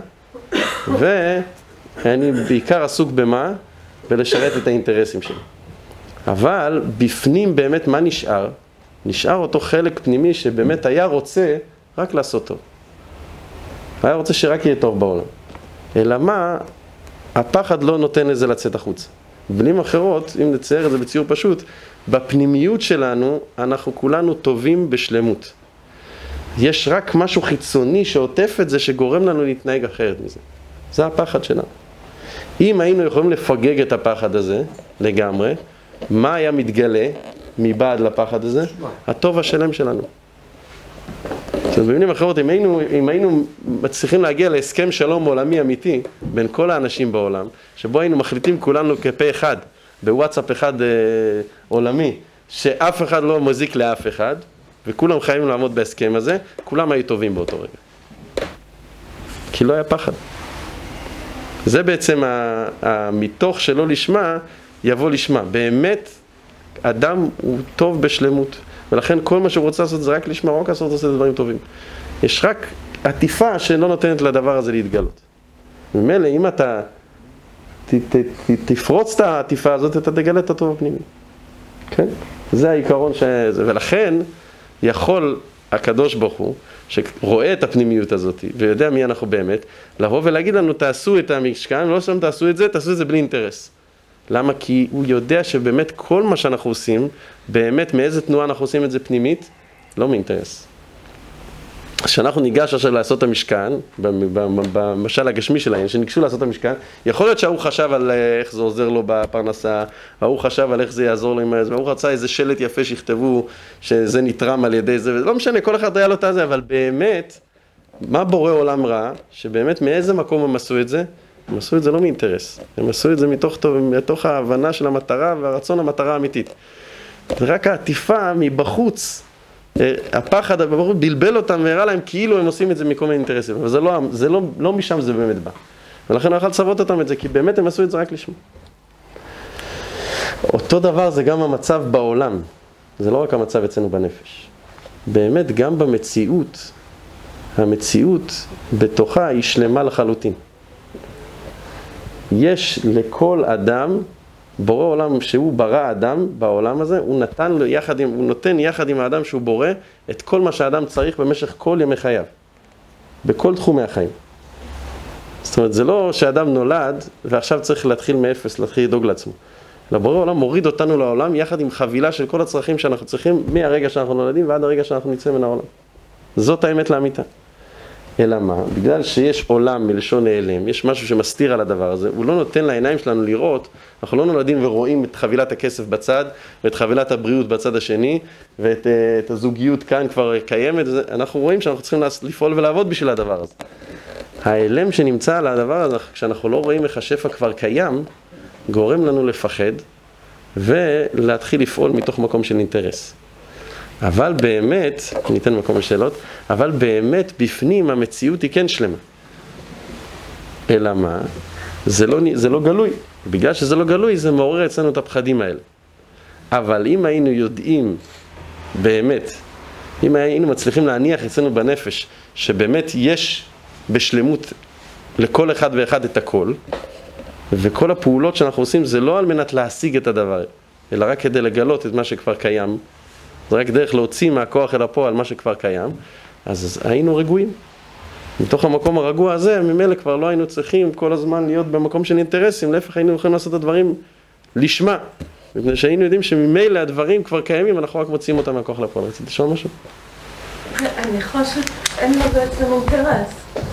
ואני בעיקר עסוק במה? ולשרת את האינטרסים שלי. אבל בפנים באמת מה נשאר? נשאר אותו חלק פנימי שבאמת היה רוצה רק לעשות טוב. היה רוצה שרק יהיה טוב בעולם. אלא מה? הפחד לא נותן לזה לצאת החוץ. במילים אחרות, אם נצייר את זה בציור פשוט, בפנימיות שלנו אנחנו כולנו טובים בשלמות. יש רק משהו חיצוני שעוטף את זה שגורם לנו להתנהג אחרת מזה. זה הפחד שלנו. אם היינו יכולים לפגג את הפחד הזה לגמרי, מה היה מתגלה מבעד לפחד הזה? הטוב השלם שלנו. אז במילים אחרות, אם היינו מצליחים להגיע להסכם שלום עולמי אמיתי בין כל האנשים בעולם, שבו היינו מחליטים כולנו כפה אחד, בוואטסאפ אחד עולמי, שאף אחד לא מזיק לאף אחד, וכולם חייבים לעמוד בהסכם הזה, כולם היו טובים באותו רגע. כי לא היה פחד. זה בעצם המתוך שלא לשמה, יבוא לשמה. באמת, אדם הוא טוב בשלמות. ולכן כל מה שהוא רוצה לעשות זה רק לשמה, רק לעשות דברים טובים. יש רק עטיפה שלא נותנת לדבר הזה להתגלות. ממילא, אם אתה תפרוץ את העטיפה הזאת, אתה תגלה את הטוב הפנימי. כן? זה העיקרון ולכן יכול הקדוש ברוך הוא, שרואה את הפנימיות הזאת, ויודע מי אנחנו באמת, לבוא ולהגיד לנו, תעשו את המשכן, לא סתם תעשו את זה בלי אינטרס. למה? כי הוא יודע שבאמת כל מה שאנחנו עושים, באמת מאיזה תנועה אנחנו עושים את זה פנימית, לא מאינטרס. כשאנחנו ניגש עכשיו לעשות את המשכן, במשל הגשמי שלהם, שניגשו לעשות את המשכן, יכול להיות שהוא חשב על איך זה עוזר לו בפרנסה, הוא חשב על איך זה יעזור לו עם זה, הוא רצה איזה שלט יפה שיכתבו שזה נתרם על ידי זה, לא משנה, כל אחד היה לו את זה, אבל באמת, מה בורא עולם רע? שבאמת מאיזה מקום הם עשו את זה? הם עשו את זה לא מאינטרס, הם עשו את זה מתוך ההבנה של המטרה והרצון המטרה האמיתית. רק העטיפה מבחוץ, הפחד בלבל אותם והראה להם כאילו הם עושים את זה מכל מיני אינטרסים, אבל זה לא משם זה באמת בא. ולכן לא יכול לצוות אותם את זה, כי באמת הם עשו את זה רק לשמו. אותו דבר זה גם המצב בעולם, זה לא רק המצב אצלנו בנפש. באמת גם במציאות, המציאות בתוכה היא שלמה לחלוטין. יש לכל אדם, בורא עולם שהוא ברא אדם בעולם הזה, הוא נותן יחד עם האדם שהוא בורא את כל מה שהאדם צריך במשך כל ימי חייו. בכל תחומי החיים. זאת אומרת, זה לא שאדם נולד ועכשיו צריך להתחיל מאפס, להתחיל לדאוג לעצמו. לבורא עולם מוריד אותנו לעולם יחד עם חבילה של כל הצרכים שאנחנו צריכים מהרגע שאנחנו נולדים ועד הרגע שאנחנו נצא מן העולם. זאת האמת לאמיתה. אלא מה? בגלל שיש עולם מלשון נעלם, יש משהו שמסתיר על הדבר הזה, הוא לא נותן לעיניים שלנו לראות, אנחנו לא נולדים ורואים את חבילת הכסף בצד, ואת חבילת הבריאות בצד השני, ואת הזוגיות כאן כבר קיימת, אנחנו רואים שאנחנו צריכים לפעול ולעבוד בשביל הדבר הזה. האלם שנמצא על הדבר הזה, כשאנחנו לא רואים איך השפע כבר קיים, גורם לנו לפחד, ולהתחיל לפעול מתוך מקום של אינטרס. אבל באמת, ניתן מקום לשאלות, אבל באמת בפנים המציאות היא כן שלמה. אלא מה? זה לא גלוי. בגלל שזה לא גלוי, זה מעורר אצלנו את הפחדים האלה. אבל אם היינו יודעים, באמת, אם היינו מצליחים להניח אצלנו בנפש, שבאמת יש בשלמות לכל אחד ואחד את הכל, וכל הפעולות שאנחנו עושים זה לא על מנת להשיג את הדבר, אלא רק כדי לגלות את מה שכבר קיים, זה רק דרך להוציא מהכוח אל הפועל מה שכבר קיים, אז היינו רגועים. מתוך המקום הרגוע הזה, ממילא כבר לא היינו צריכים כל הזמן להיות במקום של אינטרסים, להפך היינו יכולים לעשות את הדברים לשמה. מפני שהיינו יודעים שממילא הדברים כבר קיימים, אנחנו רק מוציאים אותם מהכוח אל הפועל. רצית לשאול משהו? אני חושבת, אין לו בעצם אינטרס,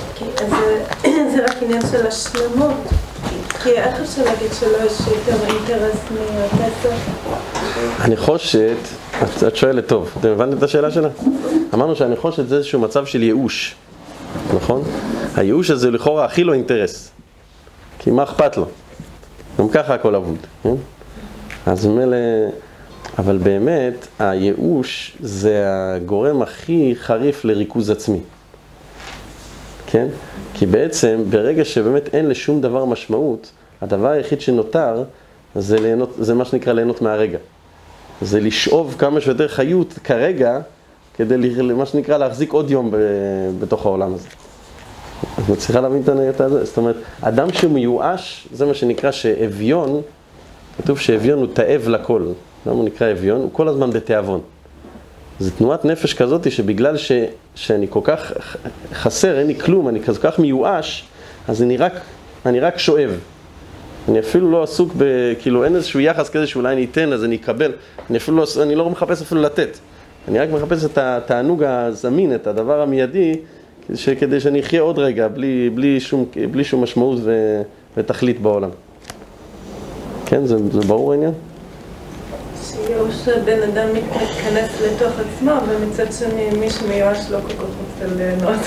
זה רק עניין של השלמות. כי איך אפשר להגיד שלא יש יותר אינטרס מהכסף? אני חושבת, את שואלת טוב, אתם הבנתם את השאלה שלה? אמרנו שאני חושבת זה איזשהו מצב של ייאוש, נכון? הייאוש הזה לכאורה הכי לא אינטרס, כי מה אכפת לו? גם ככה הכל אבוד, כן? אז מלא, אבל באמת הייאוש זה הגורם הכי חריף לריכוז עצמי. כן? כי בעצם ברגע שבאמת אין לשום דבר משמעות, הדבר היחיד שנותר זה מה שנקרא ליהנות מהרגע. זה לשאוב כמה שיותר חיות כרגע, כדי מה שנקרא להחזיק עוד יום בתוך העולם הזה. אז מצליחה להבין את זה? זאת אומרת, אדם שמיואש, זה מה שנקרא שאביון, כתוב שאביון הוא תאב לכל. למה הוא נקרא אביון? הוא כל הזמן בתיאבון. זו תנועת נפש כזאת שבגלל שאני כל כך חסר, אין לי כלום, אני כל כך מיואש, אז אני רק שואב. אני אפילו לא עסוק כאילו אין איזשהו יחס כזה שאולי אני אתן, אז אני אקבל. אני לא מחפש אפילו לתת. אני רק מחפש את התענוג הזמין, את הדבר המיידי, כדי שאני אחיה עוד רגע, בלי שום משמעות ותכלית בעולם. כן, זה ברור העניין? שיוש בן אדם מתכנס לתוך עצמו, ומצד שני מי שמיואש לא כל כך רוצה ליהנות.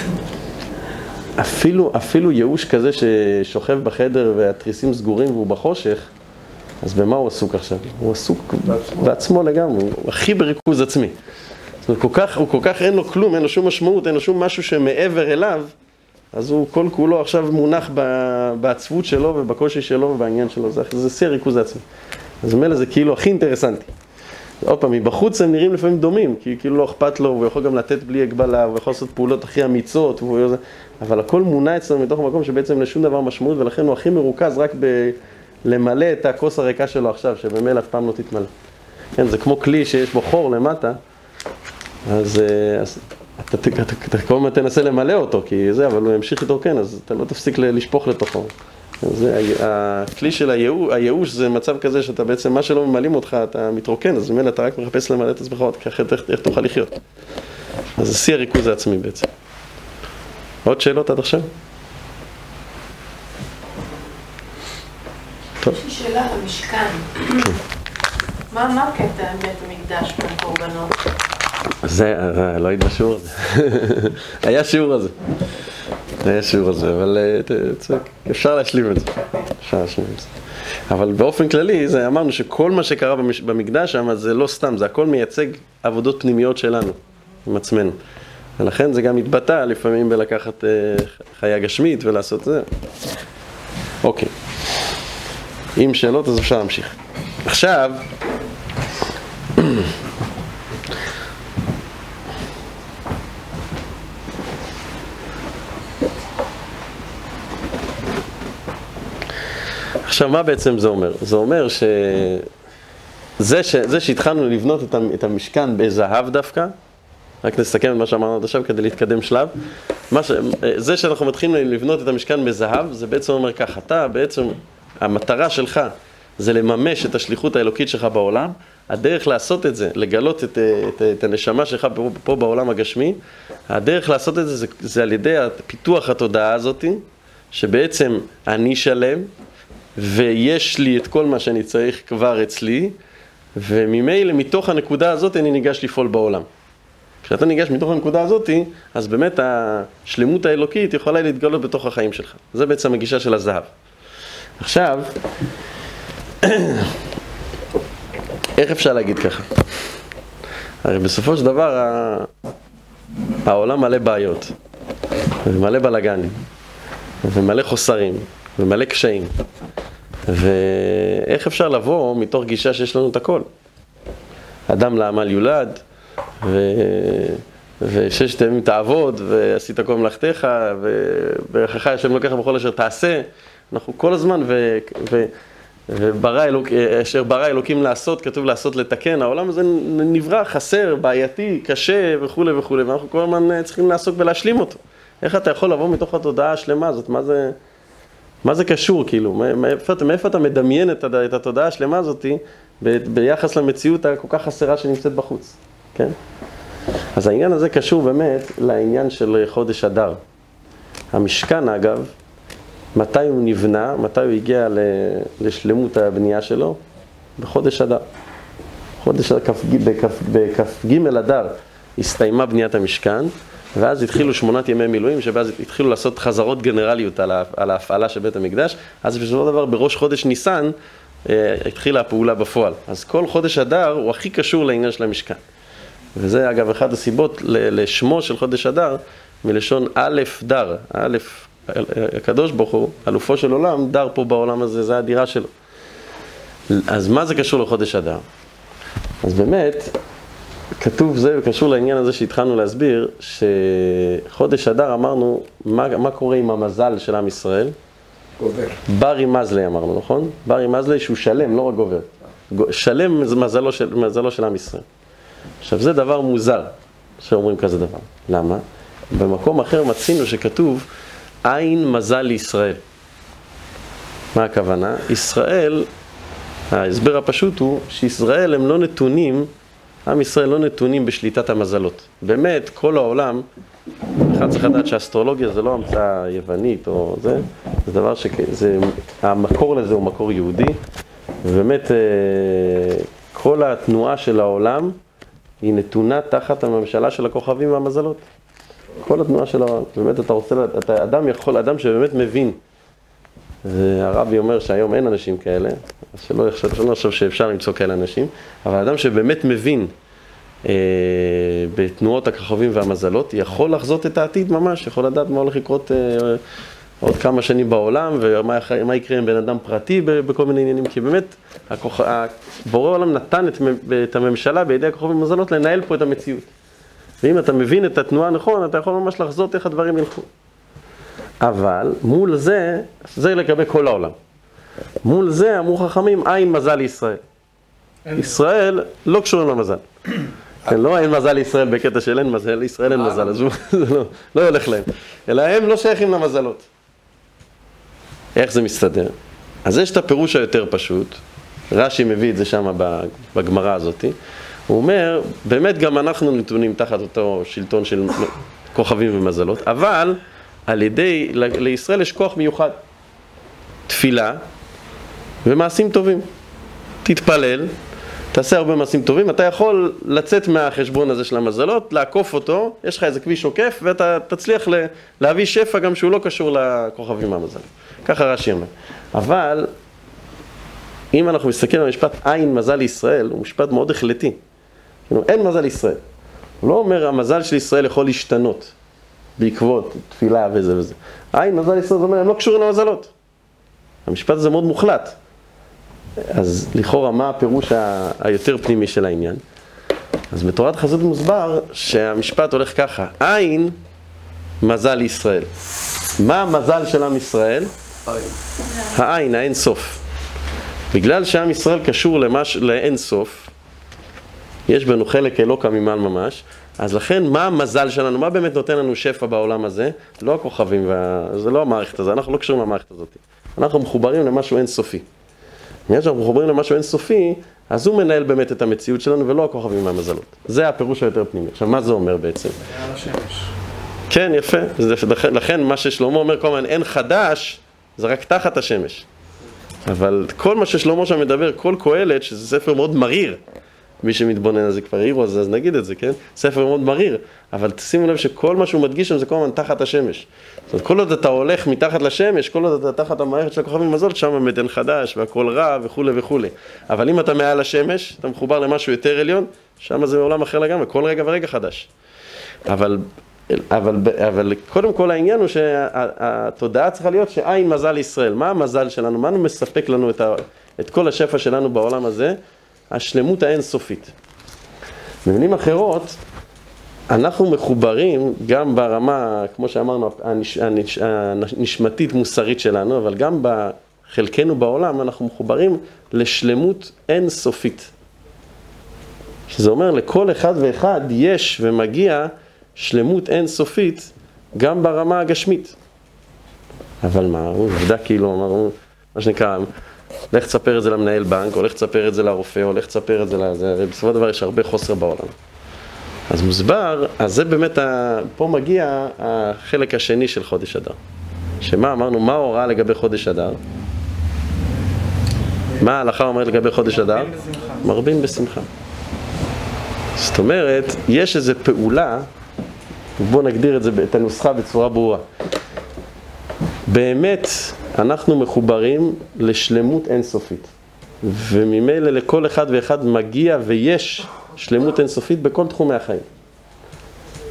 אפילו ייאוש כזה ששוכב בחדר והתריסים סגורים והוא בחושך, אז במה הוא עסוק עכשיו? הוא עסוק בעצמו לגמרי, הוא הכי בריכוז עצמי. זאת אומרת, הוא כל כך אין לו כלום, אין לו שום משמעות, אין לו שום משהו שמעבר אליו, אז הוא כל כולו עכשיו מונח בעצבות שלו ובקושי שלו ובעניין שלו, זה שיא הריכוז העצמי. אז מילא זה כאילו הכי אינטרסנטי. עוד פעם, מבחוץ הם נראים לפעמים דומים, כי כאילו לא אכפת לו, הוא יכול גם לתת בלי הגבלה, הוא יכול לעשות פעולות הכי אמיצות, אבל הכל מונע אצלנו מתוך מקום שבעצם לשום דבר משמעות, ולכן הוא הכי מרוכז רק למלא את הכוס הריקה שלו עכשיו, שבמילא אף פעם לא תתמלא. כן, זה כמו כלי שיש בו חור למטה, אז אתה כל הזמן תנסה למלא אותו, כי זה, אבל הוא ימשיך איתו כן, אז אתה לא תפסיק לשפוך לתוכו. הכלי של הייאוש זה מצב כזה שאתה בעצם, מה שלא ממלאים אותך, אתה מתרוקן, אז ממילא אתה רק מחפש למלא את עצמך, ככה איך תוכל לחיות. אז זה שיא הריכוז העצמי בעצם. עוד שאלות עד עכשיו? טוב. יש לי שאלה על המשכן. מה הקטע בית המקדש מהקורבנות? זה, לא היית בשיעור הזה. היה שיעור הזה. אבל אפשר להשלים את זה. אבל באופן כללי, אמרנו שכל מה שקרה במקדש שם, זה לא סתם, זה הכל מייצג עבודות פנימיות שלנו, עם עצמנו. ולכן זה גם מתבטא לפעמים בלקחת חיה גשמית ולעשות זה. אוקיי. עם שאלות אז אפשר להמשיך. עכשיו, עכשיו, מה בעצם זה אומר? זה אומר זה שהתחלנו לבנות את המשכן בזהב דווקא, רק נסכם את מה שאמרנו עד עכשיו כדי להתקדם שלב, זה שאנחנו מתחילים לבנות את המשכן בזהב, זה בעצם אומר ככה, אתה בעצם, המטרה שלך זה לממש את השליחות האלוקית שלך בעולם, הדרך לעשות את זה, לגלות את הנשמה שלך פה בעולם הגשמי, הדרך לעשות את זה זה על ידי פיתוח התודעה הזאת, שבעצם אני שלם, ויש לי את כל מה שאני צריך כבר אצלי, וממילא מתוך הנקודה הזאת אני ניגש לפעול בעולם. כשאתה ניגש מתוך הנקודה הזאת, אז באמת השלמות האלוקית יכולה להתגלות בתוך החיים שלך. זה בעצם הגישה של הזהב. עכשיו, איך אפשר להגיד ככה? הרי בסופו של דבר העולם מלא בעיות, ומלא בלגנים, ומלא חוסרים, ומלא קשיים. ואיך אפשר לבוא מתוך גישה שיש לנו את הכל? אדם לעמל יולד, וששת ימים תעבוד, ועשית כל מלאכתך, וברכך השם אלוקיך בכל אשר תעשה. אנחנו כל הזמן, אשר ברא אלוקים לעשות, כתוב לעשות לתקן. העולם הזה נברא, חסר, בעייתי, קשה וכו' וכו', ואנחנו כל הזמן צריכים לעסוק ולהשלים אותו. איך אתה יכול לבוא מתוך התודעה השלמה הזאת? מה זה קשור, כאילו? מאיפה אתה מדמיין את התודעה השלמה הזאת ביחס למציאות הכל כך חסרה שנמצאת בחוץ, כן? אז העניין הזה קשור באמת לעניין של חודש אדר. המשכן, אגב, מתי הוא נבנה, מתי הוא הגיע לשלמות הבנייה שלו? בחודש אדר. בכ"ג אדר הסתיימה בניית המשכן, ואז התחילו 8 ימי מילואים, שבאז התחילו לעשות חזרות גנרליות על ההפעלה של בית המקדש. אז בסופו דבר בראש חודש ניסן התחילה הפעולה בפועל. אז כל חודש אדר הוא הכי קשור לעניין של המשכן. וזה אגב אחד הסיבות לשמו של חודש אדר, מלשון א' דר, א', הקדוש ברוך הוא, אלופו של עולם, דר פה בעולם הזה, זה הדירה שלו. אז מה זה קשור לחודש אדר? אז באמת, כתוב זה וקשור לעניין הזה שהתחלנו להסביר, שחודש אדר אמרנו, מה קורה עם המזל של עם ישראל? גובר. ברי מזלי אמרנו, נכון? ברי מזלי שהוא שלם, לא רק גובר. שלם זה מזלו של עם ישראל. עכשיו זה דבר מוזר שאומרים כזה דבר. למה? במקום אחר מצינו שכתוב עין מזל לישראל. מה הכוונה? ישראל, ההסבר הפשוט הוא שישראל הם לא נתונים, עם ישראל לא נתונים בשליטת המזלות. באמת, כל העולם, אחד צריך לדעת שהאסטרולוגיה זה לא המצאה יוונית או זה דבר המקור לזה הוא מקור יהודי, ובאמת כל התנועה של העולם היא נתונה תחת הממשלה של הכוכבים והמזלות. כל התנועה של העולם, באמת אדם שבאמת מבין, הרבי אומר שהיום אין אנשים כאלה, אז שלא נחשוב שאפשר למצוא כאלה אנשים, אבל אדם שבאמת מבין בתנועות הכוכבים והמזלות, יכול לחזות את העתיד ממש, יכול לדעת מה הולך לקרות עוד כמה שנים בעולם, ומה יקרה עם בן אדם פרטי בכל מיני עניינים, כי באמת בורא העולם נתן את הממשלה בידי הכוכבים והמזלות לנהל פה את המציאות. ואם אתה מבין את התנועה הנכון, אתה יכול ממש לחזות איך הדברים ילכו. אבל מול זה, זה לגבי כל העולם. מול זה אמרו חכמים, אין מזל לישראל. ישראל לא קשורים למזל. לא אין מזל לישראל בקטע של אין מזל, לישראל אין מזל, אז זה לא הולך להם. אלא הם לא שייכים למזלות. איך זה מסתדר? אז יש את הפירוש היותר פשוט, רש"י מביא את זה שם בגמרא הזאת, הוא אומר, באמת גם אנחנו נתונים תחת אותו שלטון של כוכבים ומזלות, אבל על ידי, לישראל יש כוח מיוחד, תפילה ומעשים טובים. תתפלל, תעשה הרבה מעשים טובים, אתה יכול לצאת מהחשבון הזה של המזלות, לעקוף אותו, יש לך איזה כביש עוקף, ואתה תצליח להביא שפע גם שהוא לא קשור לכוכבים והמזלות. ככה רש"י אומר. אבל, אם אנחנו מסתכלים על המשפט אין מזל לישראל, הוא משפט מאוד החלטי. אין מזל לישראל. הוא לא אומר, המזל של ישראל יכול להשתנות בעקבות תפילה וזה וזה. אין מזל לישראל, זאת אומרת, הם לא קשורים למזלות. המשפט הזה מאוד מוחלט. אז לכאורה, מה הפירוש היותר פנימי של העניין? אז בתורת חסידות מוסבר שהמשפט הולך ככה, אין מזל לישראל. מה המזל של עם ישראל? העין, האין סוף. בגלל שעם ישראל קשור לאין סוף, יש בנו חלק אלוקא ממעל ממש, אז לכן מה המזל שלנו? מה באמת נותן לנו שפע בעולם הזה? לא הכוכבים, זה לא המערכת הזאת, אנחנו לא קשורים למערכת הזאת. אנחנו מחוברים למשהו אינסופי. בגלל שאנחנו מחוברים למשהו אינסופי, אז הוא מנהל באמת את המציאות שלנו ולא הכוכבים והמזלות. זה הפירוש היותר פנימי. עכשיו, מה זה אומר בעצם? על השמש. כן, יפה. לכן מה ששלמה אומר כל הזמן, אין חדש, זה רק תחת השמש. אבל כל מה ששלמה שם מדבר, כל קהלת, שזה ספר מאוד מריר, מי שמתבונן על זה כבר עירו, אז נגיד את זה, כן? ספר מאוד מריר, אבל תשימו לב שכל מה שהוא מדגיש שם זה כל הזמן תחת השמש. זאת אומרת, כל עוד אתה הולך מתחת לשמש, כל עוד אתה תחת המערכת של הכוכבים והמזלות, שם באמת אין חדש, והכל רע וכו' וכו'. אבל אם אתה מעל השמש, אתה מחובר למשהו יותר עליון, שם זה עולם אחר לגמרי, כל רגע ורגע חדש. אבל קודם כל העניין הוא שהתודעה צריכה להיות שאין מזל לישראל. מה המזל שלנו? מה מספק לנו את כל השפע שלנו בעולם הזה? השלמות האינסופית. במילים אחרות, אנחנו מחוברים גם ברמה, כמו שאמרנו, הנשמתית מוסרית שלנו, אבל גם בחלקנו בעולם אנחנו מחוברים לשלמות אינסופית. שזה אומר, לכל אחד ואחד יש ומגיע שלמות אינסופית גם ברמה הגשמית. אבל מה? הוא עובדה כאילו, אמרנו, מה שנקרא, לך תספר את זה למנהל בנק, או לך תספר את זה לרופא, או לך תספר את זה לזה, ובסופו של דבר יש הרבה חוסר בעולם. אז מוסבר, אז זה באמת, פה מגיע החלק השני של חודש אדר. שמה אמרנו, מה ההוראה לגבי חודש אדר? מה ההלכה אומרת לגבי חודש אדר? מרבין בשמחה. זאת אומרת, יש איזו פעולה, בואו נגדיר את הנוסחה בצורה ברורה. באמת, אנחנו מחוברים לשלמות אינסופית. וממילא לכל אחד ואחד מגיע ויש שלמות אינסופית בכל תחומי החיים.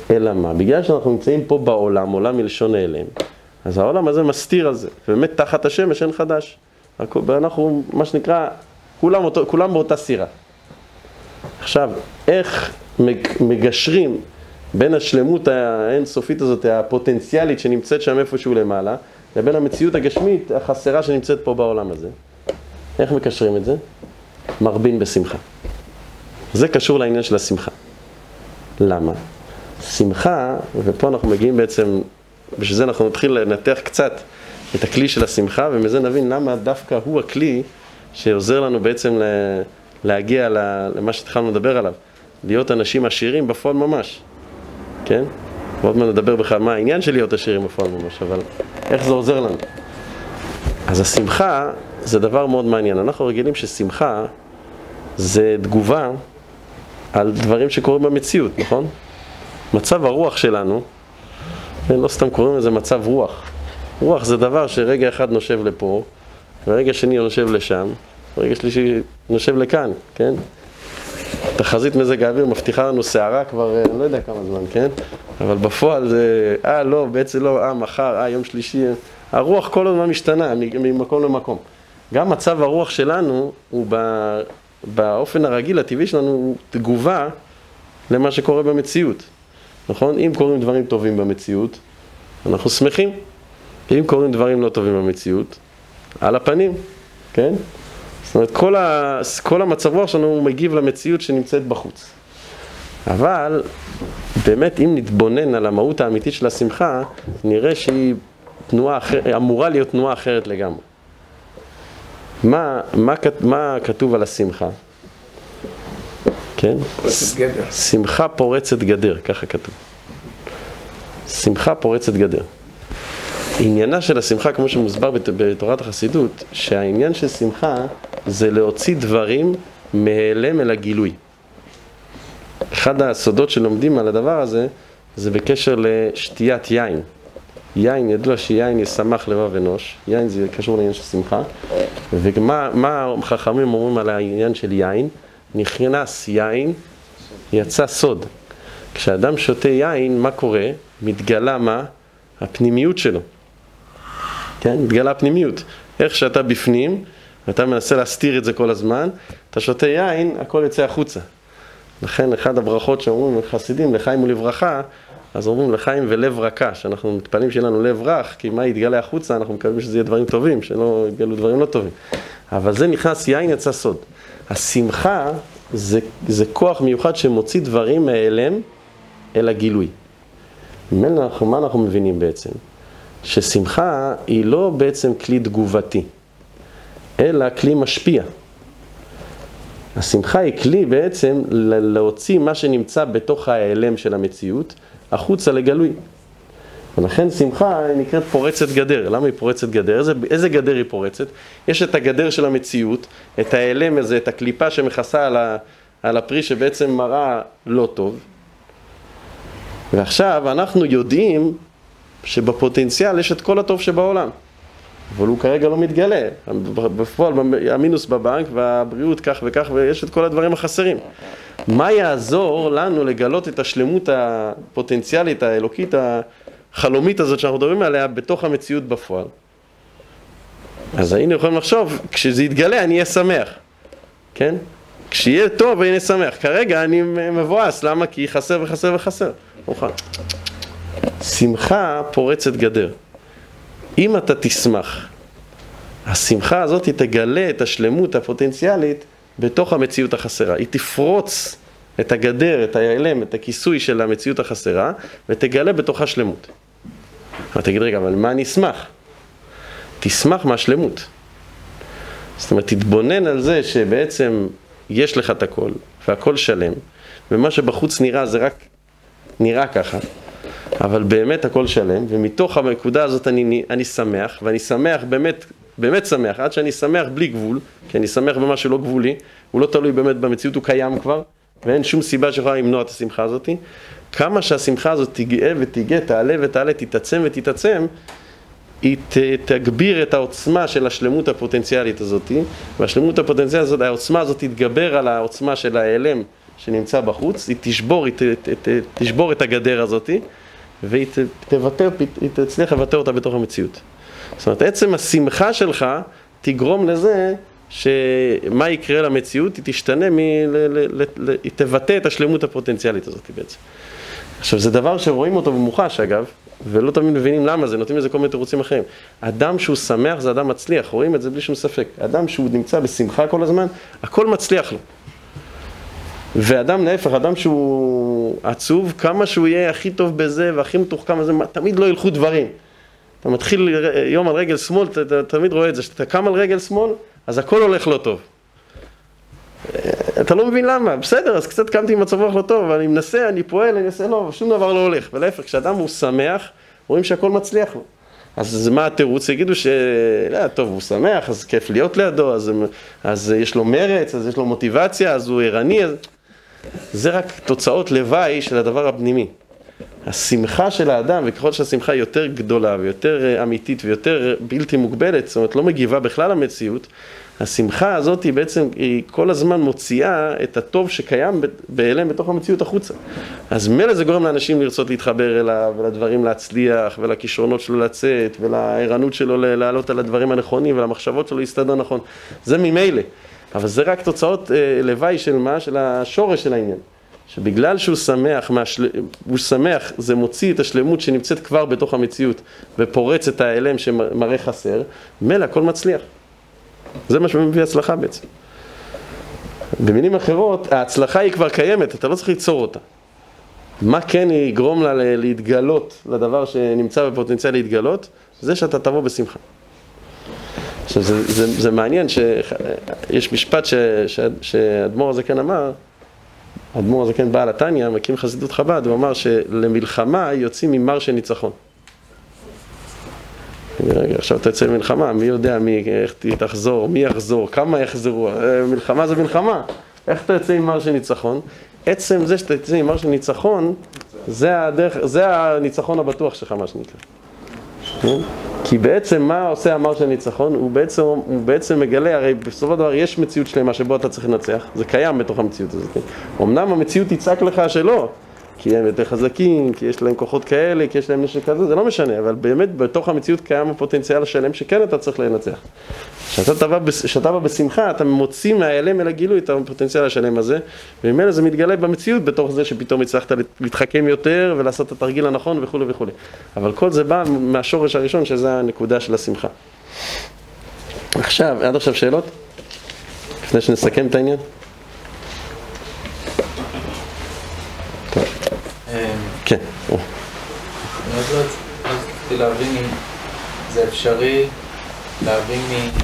אלא מה? בגלל שאנחנו נמצאים פה בעולם, עולם מלשון נעלם, אז העולם הזה מסתיר על זה, ובאמת תחת השמש אין חדש. אנחנו, מה שנקרא, כולם באותה סירה. עכשיו, איך מגשרים בין השלמות האינסופית הזאת, הפוטנציאלית שנמצאת שם איפשהו למעלה, לבין המציאות הגשמית החסרה שנמצאת פה בעולם הזה? איך מקשרים את זה? מרבין בשמחה. זה קשור לעניין של השמחה. למה? שמחה, ופה אנחנו מגיעים בעצם, בשביל זה אנחנו נתחיל לנתח קצת את הכלי של השמחה, ומזה נבין למה דווקא הוא הכלי שעוזר לנו בעצם להגיע למה שהתחלנו לדבר עליו, להיות אנשים עשירים בפועל ממש, כן? ועוד מה נדבר בכלל מה העניין של להיות עשירים בפועל ממש, אבל איך זה עוזר לנו? אז השמחה זה דבר מאוד מעניין. אנחנו רגילים ששמחה זה תגובה על דברים שקורים במציאות, נכון? מצב הרוח שלנו, לא סתם קוראים לזה מצב רוח. רוח זה דבר שרגע אחד נושב לפה, ורגע שני נושב לשם, ורגע שלישי נושב לכאן, כן? תחזית מזג האוויר מבטיחה לנו שערה כבר לא יודע כמה זמן, כן? אבל בפועל זה, לא, בעצם לא, מחר, יום שלישי, הרוח כל הזמן משתנה ממקום למקום. גם מצב הרוח שלנו הוא באופן הרגיל, הטבעי שלנו, הוא תגובה למה שקורה במציאות. נכון? אם קוראים דברים טובים במציאות, אנחנו שמחים. אם קוראים דברים לא טובים במציאות, על הפנים, כן? זאת אומרת, כל המצב רוח שלנו הוא מגיב למציאות שנמצאת בחוץ. אבל, באמת, אם נתבונן על המהות האמיתית של השמחה, נראה שהיא אמורה להיות תנועה אחרת לגמרי. מה כתוב על השמחה? כן? פורצת גדר. שמחה פורצת גדר, ככה כתוב. שמחה פורצת גדר. עניינה של השמחה, כמו שמוסבר בתורת החסידות, שהעניין של שמחה זה להוציא דברים מהיעלם אל הגילוי. אחד הסודות שלומדים על הדבר הזה, זה בקשר לשתיית יין. יין, ידוע שיין ישמח לבב אנוש, יין זה קשור לעניין של שמחה, ומה חכמים אומרים על העניין של יין? נכנס יין, יצא סוד. כשאדם שותה יין, מה קורה? מתגלה מה? הפנימיות שלו. כן? מתגלה הפנימיות. איך שאתה בפנים, ואתה מנסה להסתיר את זה כל הזמן, אתה שותה יין, הכל יצא החוצה. לכן אחד הברכות שאומרים לחסידים, לחיים ולברכה, אז אומרים לחיים ולב רכה, שאנחנו מתפעלים שיהיה לנו לב רך, כי מה יתגלה החוצה, אנחנו מקווים שזה יהיה דברים טובים, שלא יתגלו דברים לא טובים. אבל זה נכנס יין, יצא סוד. השמחה זה כוח מיוחד שמוציא דברים מהיעלם אל הגילוי. מה אנחנו מבינים בעצם? ששמחה היא לא בעצם כלי תגובתי, אלא כלי משפיע. השמחה היא כלי בעצם להוציא מה שנמצא בתוך ההיעלם של המציאות, החוצה לגלוי. ולכן שמחה היא נקראת פורצת גדר. למה היא פורצת גדר? איזה גדר היא פורצת? יש את הגדר של המציאות, את ההיעלם הזה, את הקליפה שמכסה על הפרי שבעצם מראה לא טוב. ועכשיו אנחנו יודעים שבפוטנציאל יש את כל הטוב שבעולם. אבל הוא כרגע לא מתגלה. בפועל המינוס בבנק והבריאות כך וכך, ויש את כל הדברים החסרים. מה יעזור לנו לגלות את השלמות הפוטנציאלית, האלוקית, החלומית הזאת שאנחנו מדברים עליה בתוך המציאות בפועל? אז היינו יכולים לחשוב, כשזה יתגלה אני אהיה שמח. כן? כשיהיה טוב אני אהיה שמח. כרגע אני מבואס, למה? כי חסר וחסר וחסר. שמחה פורצת גדר. אם אתה תשמח, השמחה הזאת תגלה את השלמות הפוטנציאלית בתוך המציאות החסרה. היא תפרוץ את הגדר, את ההיעלם, את הכיסוי של המציאות החסרה, ותגלה בתוכה שלמות. אבל תגיד רגע, אבל מה אני אשמח? תשמח מהשלמות. זאת אומרת, תתבונן על זה שבעצם יש לך את הכל, והכל שלם, ומה שבחוץ נראה זה רק נראה ככה. אבל באמת הכל שלם, ומתוך הנקודה הזאת אני שמח, ואני שמח באמת שמח, עד שאני שמח בלי גבול, כי אני שמח במה שלא גבולי, הוא לא תלוי באמת במציאות, הוא קיים כבר, ואין שום סיבה שיכולה למנוע את השמחה הזאת. כמה שהשמחה הזאת תגאה ותגאה, תעלה ותעלה, תתעצם ותתעצם, היא תגביר את העוצמה של השלמות הפוטנציאלית הזאת, והשלמות הפוטנציאלית הזאת, העוצמה הזאת תתגבר על העוצמה של ההיעלם שנמצא בחוץ, היא תשבור את הגדר הזאת, והיא תצליח לבטא אותה בתוך המציאות. זאת אומרת, עצם השמחה שלך תגרום לזה שמה יקרה למציאות, היא תשתנה, היא תבטא את השלמות הפוטנציאלית הזאת בעצם. עכשיו, זה דבר שרואים אותו במוחש, אגב, ולא תמיד מבינים למה זה, נותנים לזה כל מיני תירוצים אחרים. אדם שהוא שמח זה אדם מצליח, רואים את זה בלי שום ספק. אדם שהוא נמצא בשמחה כל הזמן, הכל מצליח לו. ואדם להפך, אדם שהוא עצוב, כמה שהוא יהיה הכי טוב בזה והכי מתוחכם בזה, תמיד לא ילכו דברים. אתה מתחיל יום על רגל שמאל, אתה תמיד רואה את זה, שאתה קם על רגל שמאל, אז הכל הולך לא טוב. אתה לא מבין למה, בסדר, אז קצת קמתי עם מצב רוח לא טוב, אבל אני מנסה, אני פועל, אני אעשה לא, שום דבר לא הולך. ולהפך, כשאדם הוא שמח, רואים שהכל מצליח לו. אז מה התירוץ? יגידו טוב, הוא שמח, אז כיף להיות לידו, אז יש לו מרץ, אז יש לו מוטיבציה, אז הוא ערני. זה רק תוצאות לוואי של הדבר הפנימי. השמחה של האדם, וככל שהשמחה היא יותר גדולה ויותר אמיתית ויותר בלתי מוגבלת, זאת אומרת לא מגיבה בכלל למציאות, השמחה הזאת היא בעצם, היא כל הזמן מוציאה את הטוב שקיים בהיעלם בתוך המציאות החוצה. אז מילא זה גורם לאנשים לרצות להתחבר אליו, ולדברים להצליח, ולכישרונות שלו לצאת, ולערנות שלו לעלות על הדברים הנכונים, ולמחשבות שלו להסתדר נכון. זה ממילא. אבל זה רק תוצאות לוואי של מה? של השורש של העניין. שבגלל שהוא שמח, זה מוציא את השלמות שנמצאת כבר בתוך המציאות, ופורץ את ההיעלם שמראה חסר, מילא הכל מצליח. זה מה שמביא הצלחה בעצם. במילים אחרות, ההצלחה היא כבר קיימת, אתה לא צריך ליצור אותה. מה כן יגרום לה להתגלות, לדבר שנמצא בפוטנציאל להתגלות? זה שאתה תבוא בשמחה. עכשיו, זה מעניין שיש משפט שהאדמו"ר הזקן אמר, האדמו"ר הזקן בעל התניא, מקים חסידות חב"ד, הוא אמר שלמלחמה יוצאים ממר של ניצחון. רגע, עכשיו אתה יוצא למלחמה, מי יודע איך תחזור, מי יחזור, כמה יחזרו, מלחמה זה מלחמה. איך אתה יוצא עם מר של ניצחון? עצם זה שאתה יוצא עם מר של ניצחון, זה הניצחון הבטוח שלך, מה שנקרא. כי בעצם מה עושה המר של ניצחון? הוא בעצם מגלה, הרי בסופו של דבר יש מציאות שלמה שבו אתה צריך לנצח, זה קיים בתוך המציאות הזאת. אמנם המציאות תצעק לך שלא, כי הם יותר חזקים, כי יש להם כוחות כאלה, כי יש להם נשק כזה, זה לא משנה, אבל באמת בתוך המציאות קיים הפוטנציאל השלם שכן אתה צריך לנצח. כשאתה בא בשמחה, אתה מוציא מההיעלם אל הגילוי את הפוטנציאל השלם הזה, וממילא זה מתגלה במציאות בתוך זה שפתאום הצלחת להתחכם יותר ולעשות את התרגיל הנכון וכו' וכו'. אבל כל זה בא מהשורש הראשון שזה הנקודה של השמחה. עד עכשיו שאלות? לפני שנסכם את העניין? כן. אני עוד לא רציתי להבין אם זה אפשרי, להבין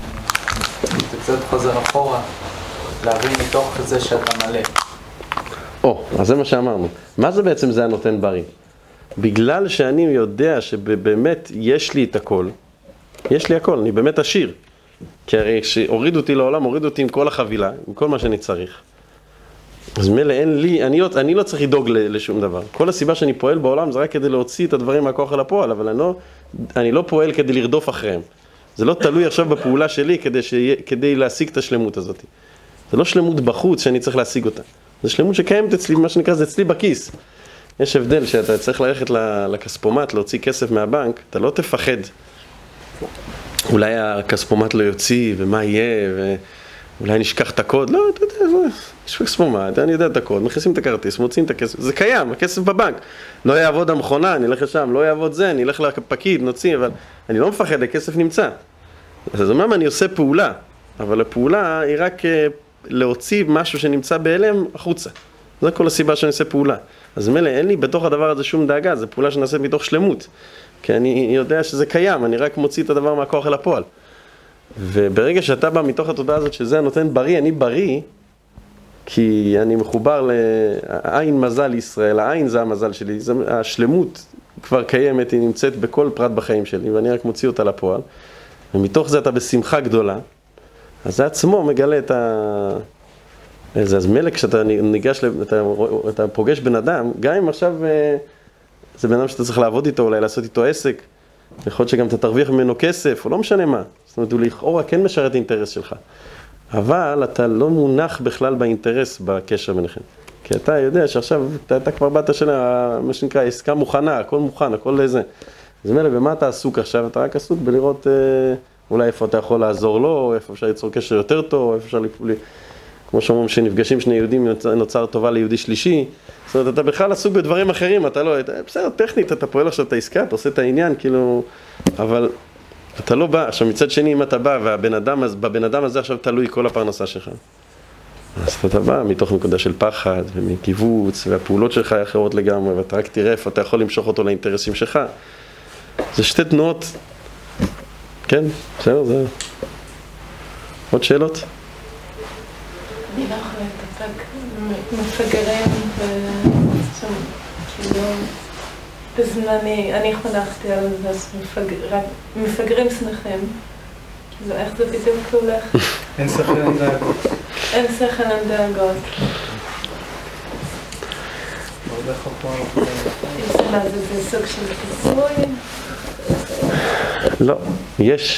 זה קצת חוזר אחורה, להבין מתוך זה שאתה מלא. אז זה מה שאמרנו. מה זה בעצם זה הנותן בריא? בגלל שאני יודע שבאמת יש לי את הכל, יש לי הכל, אני באמת עשיר. כי הרי כשהורידו אותי לעולם, הורידו אותי עם כל החבילה, עם כל מה שאני צריך. אז מילא אין לי, אני לא צריך לדאוג לשום דבר. כל הסיבה שאני פועל בעולם זה רק כדי להוציא את הדברים מהכוח אל הפועל, אבל אני לא פועל כדי לרדוף אחריהם. זה לא תלוי עכשיו בפעולה שלי כדי להשיג את השלמות הזאת. זה לא שלמות בחוץ שאני צריך להשיג אותה. זה שלמות שקיימת אצלי, מה שנקרא, זה אצלי בכיס. יש הבדל שאתה צריך ללכת לכספומט, להוציא כסף מהבנק, אתה לא תפחד. אולי הכספומט לא יוציא, ומה יהיה, ואולי נשכח את הקוד. לא, אתה יודע, יש כספומט, אני יודע את הקוד, מכניסים את הכרטיס, מוצאים את הכסף. זה קיים, הכסף בבנק. לא יעבוד המכונה, אני אלך לשם, לא יעבוד זה, אני אלך לפקיד, נוציא, אבל אני לא מפחד, הכסף נמצא. אז אומנם אני עושה פעולה, אבל הפעולה היא רק להוציא משהו שנמצא בהיעלם החוצה. זו כל הסיבה שאני עושה פעולה. אז מילא, אין לי בתוך הדבר הזה שום דאגה, זו פעולה שנעשית מתוך שלמות. כי אני יודע שזה קיים, אני רק מוציא את הדבר מהכוח אל הפועל. וברגע שאתה בא מתוך התודעה הזאת שזה נותן בריא, אני בריא, כי אני מחובר לעין מזל ישראל, העין זה המזל שלי, השלמות כבר קיימת, היא נמצאת בכל פרט בחיים שלי, ואני רק מוציא אותה לפועל. ומתוך זה אתה בשמחה גדולה, אז זה עצמו מגלה את אז מילא כשאתה ניגש, אתה פוגש בן אדם, גם אם עכשיו זה בן אדם שאתה צריך לעבוד איתו, אולי לעשות איתו עסק, יכול להיות שגם אתה תרוויח ממנו כסף, או לא משנה מה. זאת אומרת, הוא לכאורה כן משרת אינטרס שלך. אבל אתה לא מונח בכלל באינטרס בקשר ביניכם. כי אתה יודע שעכשיו אתה כבר באת של מה שנקרא עסקה מוכנה, הכל מוכן, הכל לזה. אז מילא, במה אתה עסוק עכשיו? אתה רק עסוק בלראות אולי איפה אתה יכול לעזור לו, איפה אפשר ליצור קשר יותר טוב, איפה אפשר כמו שאומרים שנפגשים שני יהודים נוצר טובה ליהודי שלישי. זאת אומרת, אתה בכלל עסוק בדברים אחרים, אתה לא, בסדר, טכנית, אתה פועל עכשיו את העסקה, אתה עושה את העניין, כאילו, אבל אתה לא בא. עכשיו מצד שני, אם אתה בא ובבן אדם הזה עכשיו תלוי כל הפרנסה שלך, אז אתה בא מתוך נקודה של פחד ומקיבוץ, והפעולות שלך אחרות לגמרי, ואתה רק תראה איפה אתה יכול למשוך אותו לאינטרסים שלך. זה שתי תנועות, כן, בסדר, זה... עוד שאלות? אני לא יכולה מפגרים כאילו בזמני, אני חונכתי על זה, מפגרים שמחים, כאילו איך זה בדיוק הולך? אין שכל אין דאגות. אין שכל אין דאגות. זה סוג של כיסוי? לא, יש...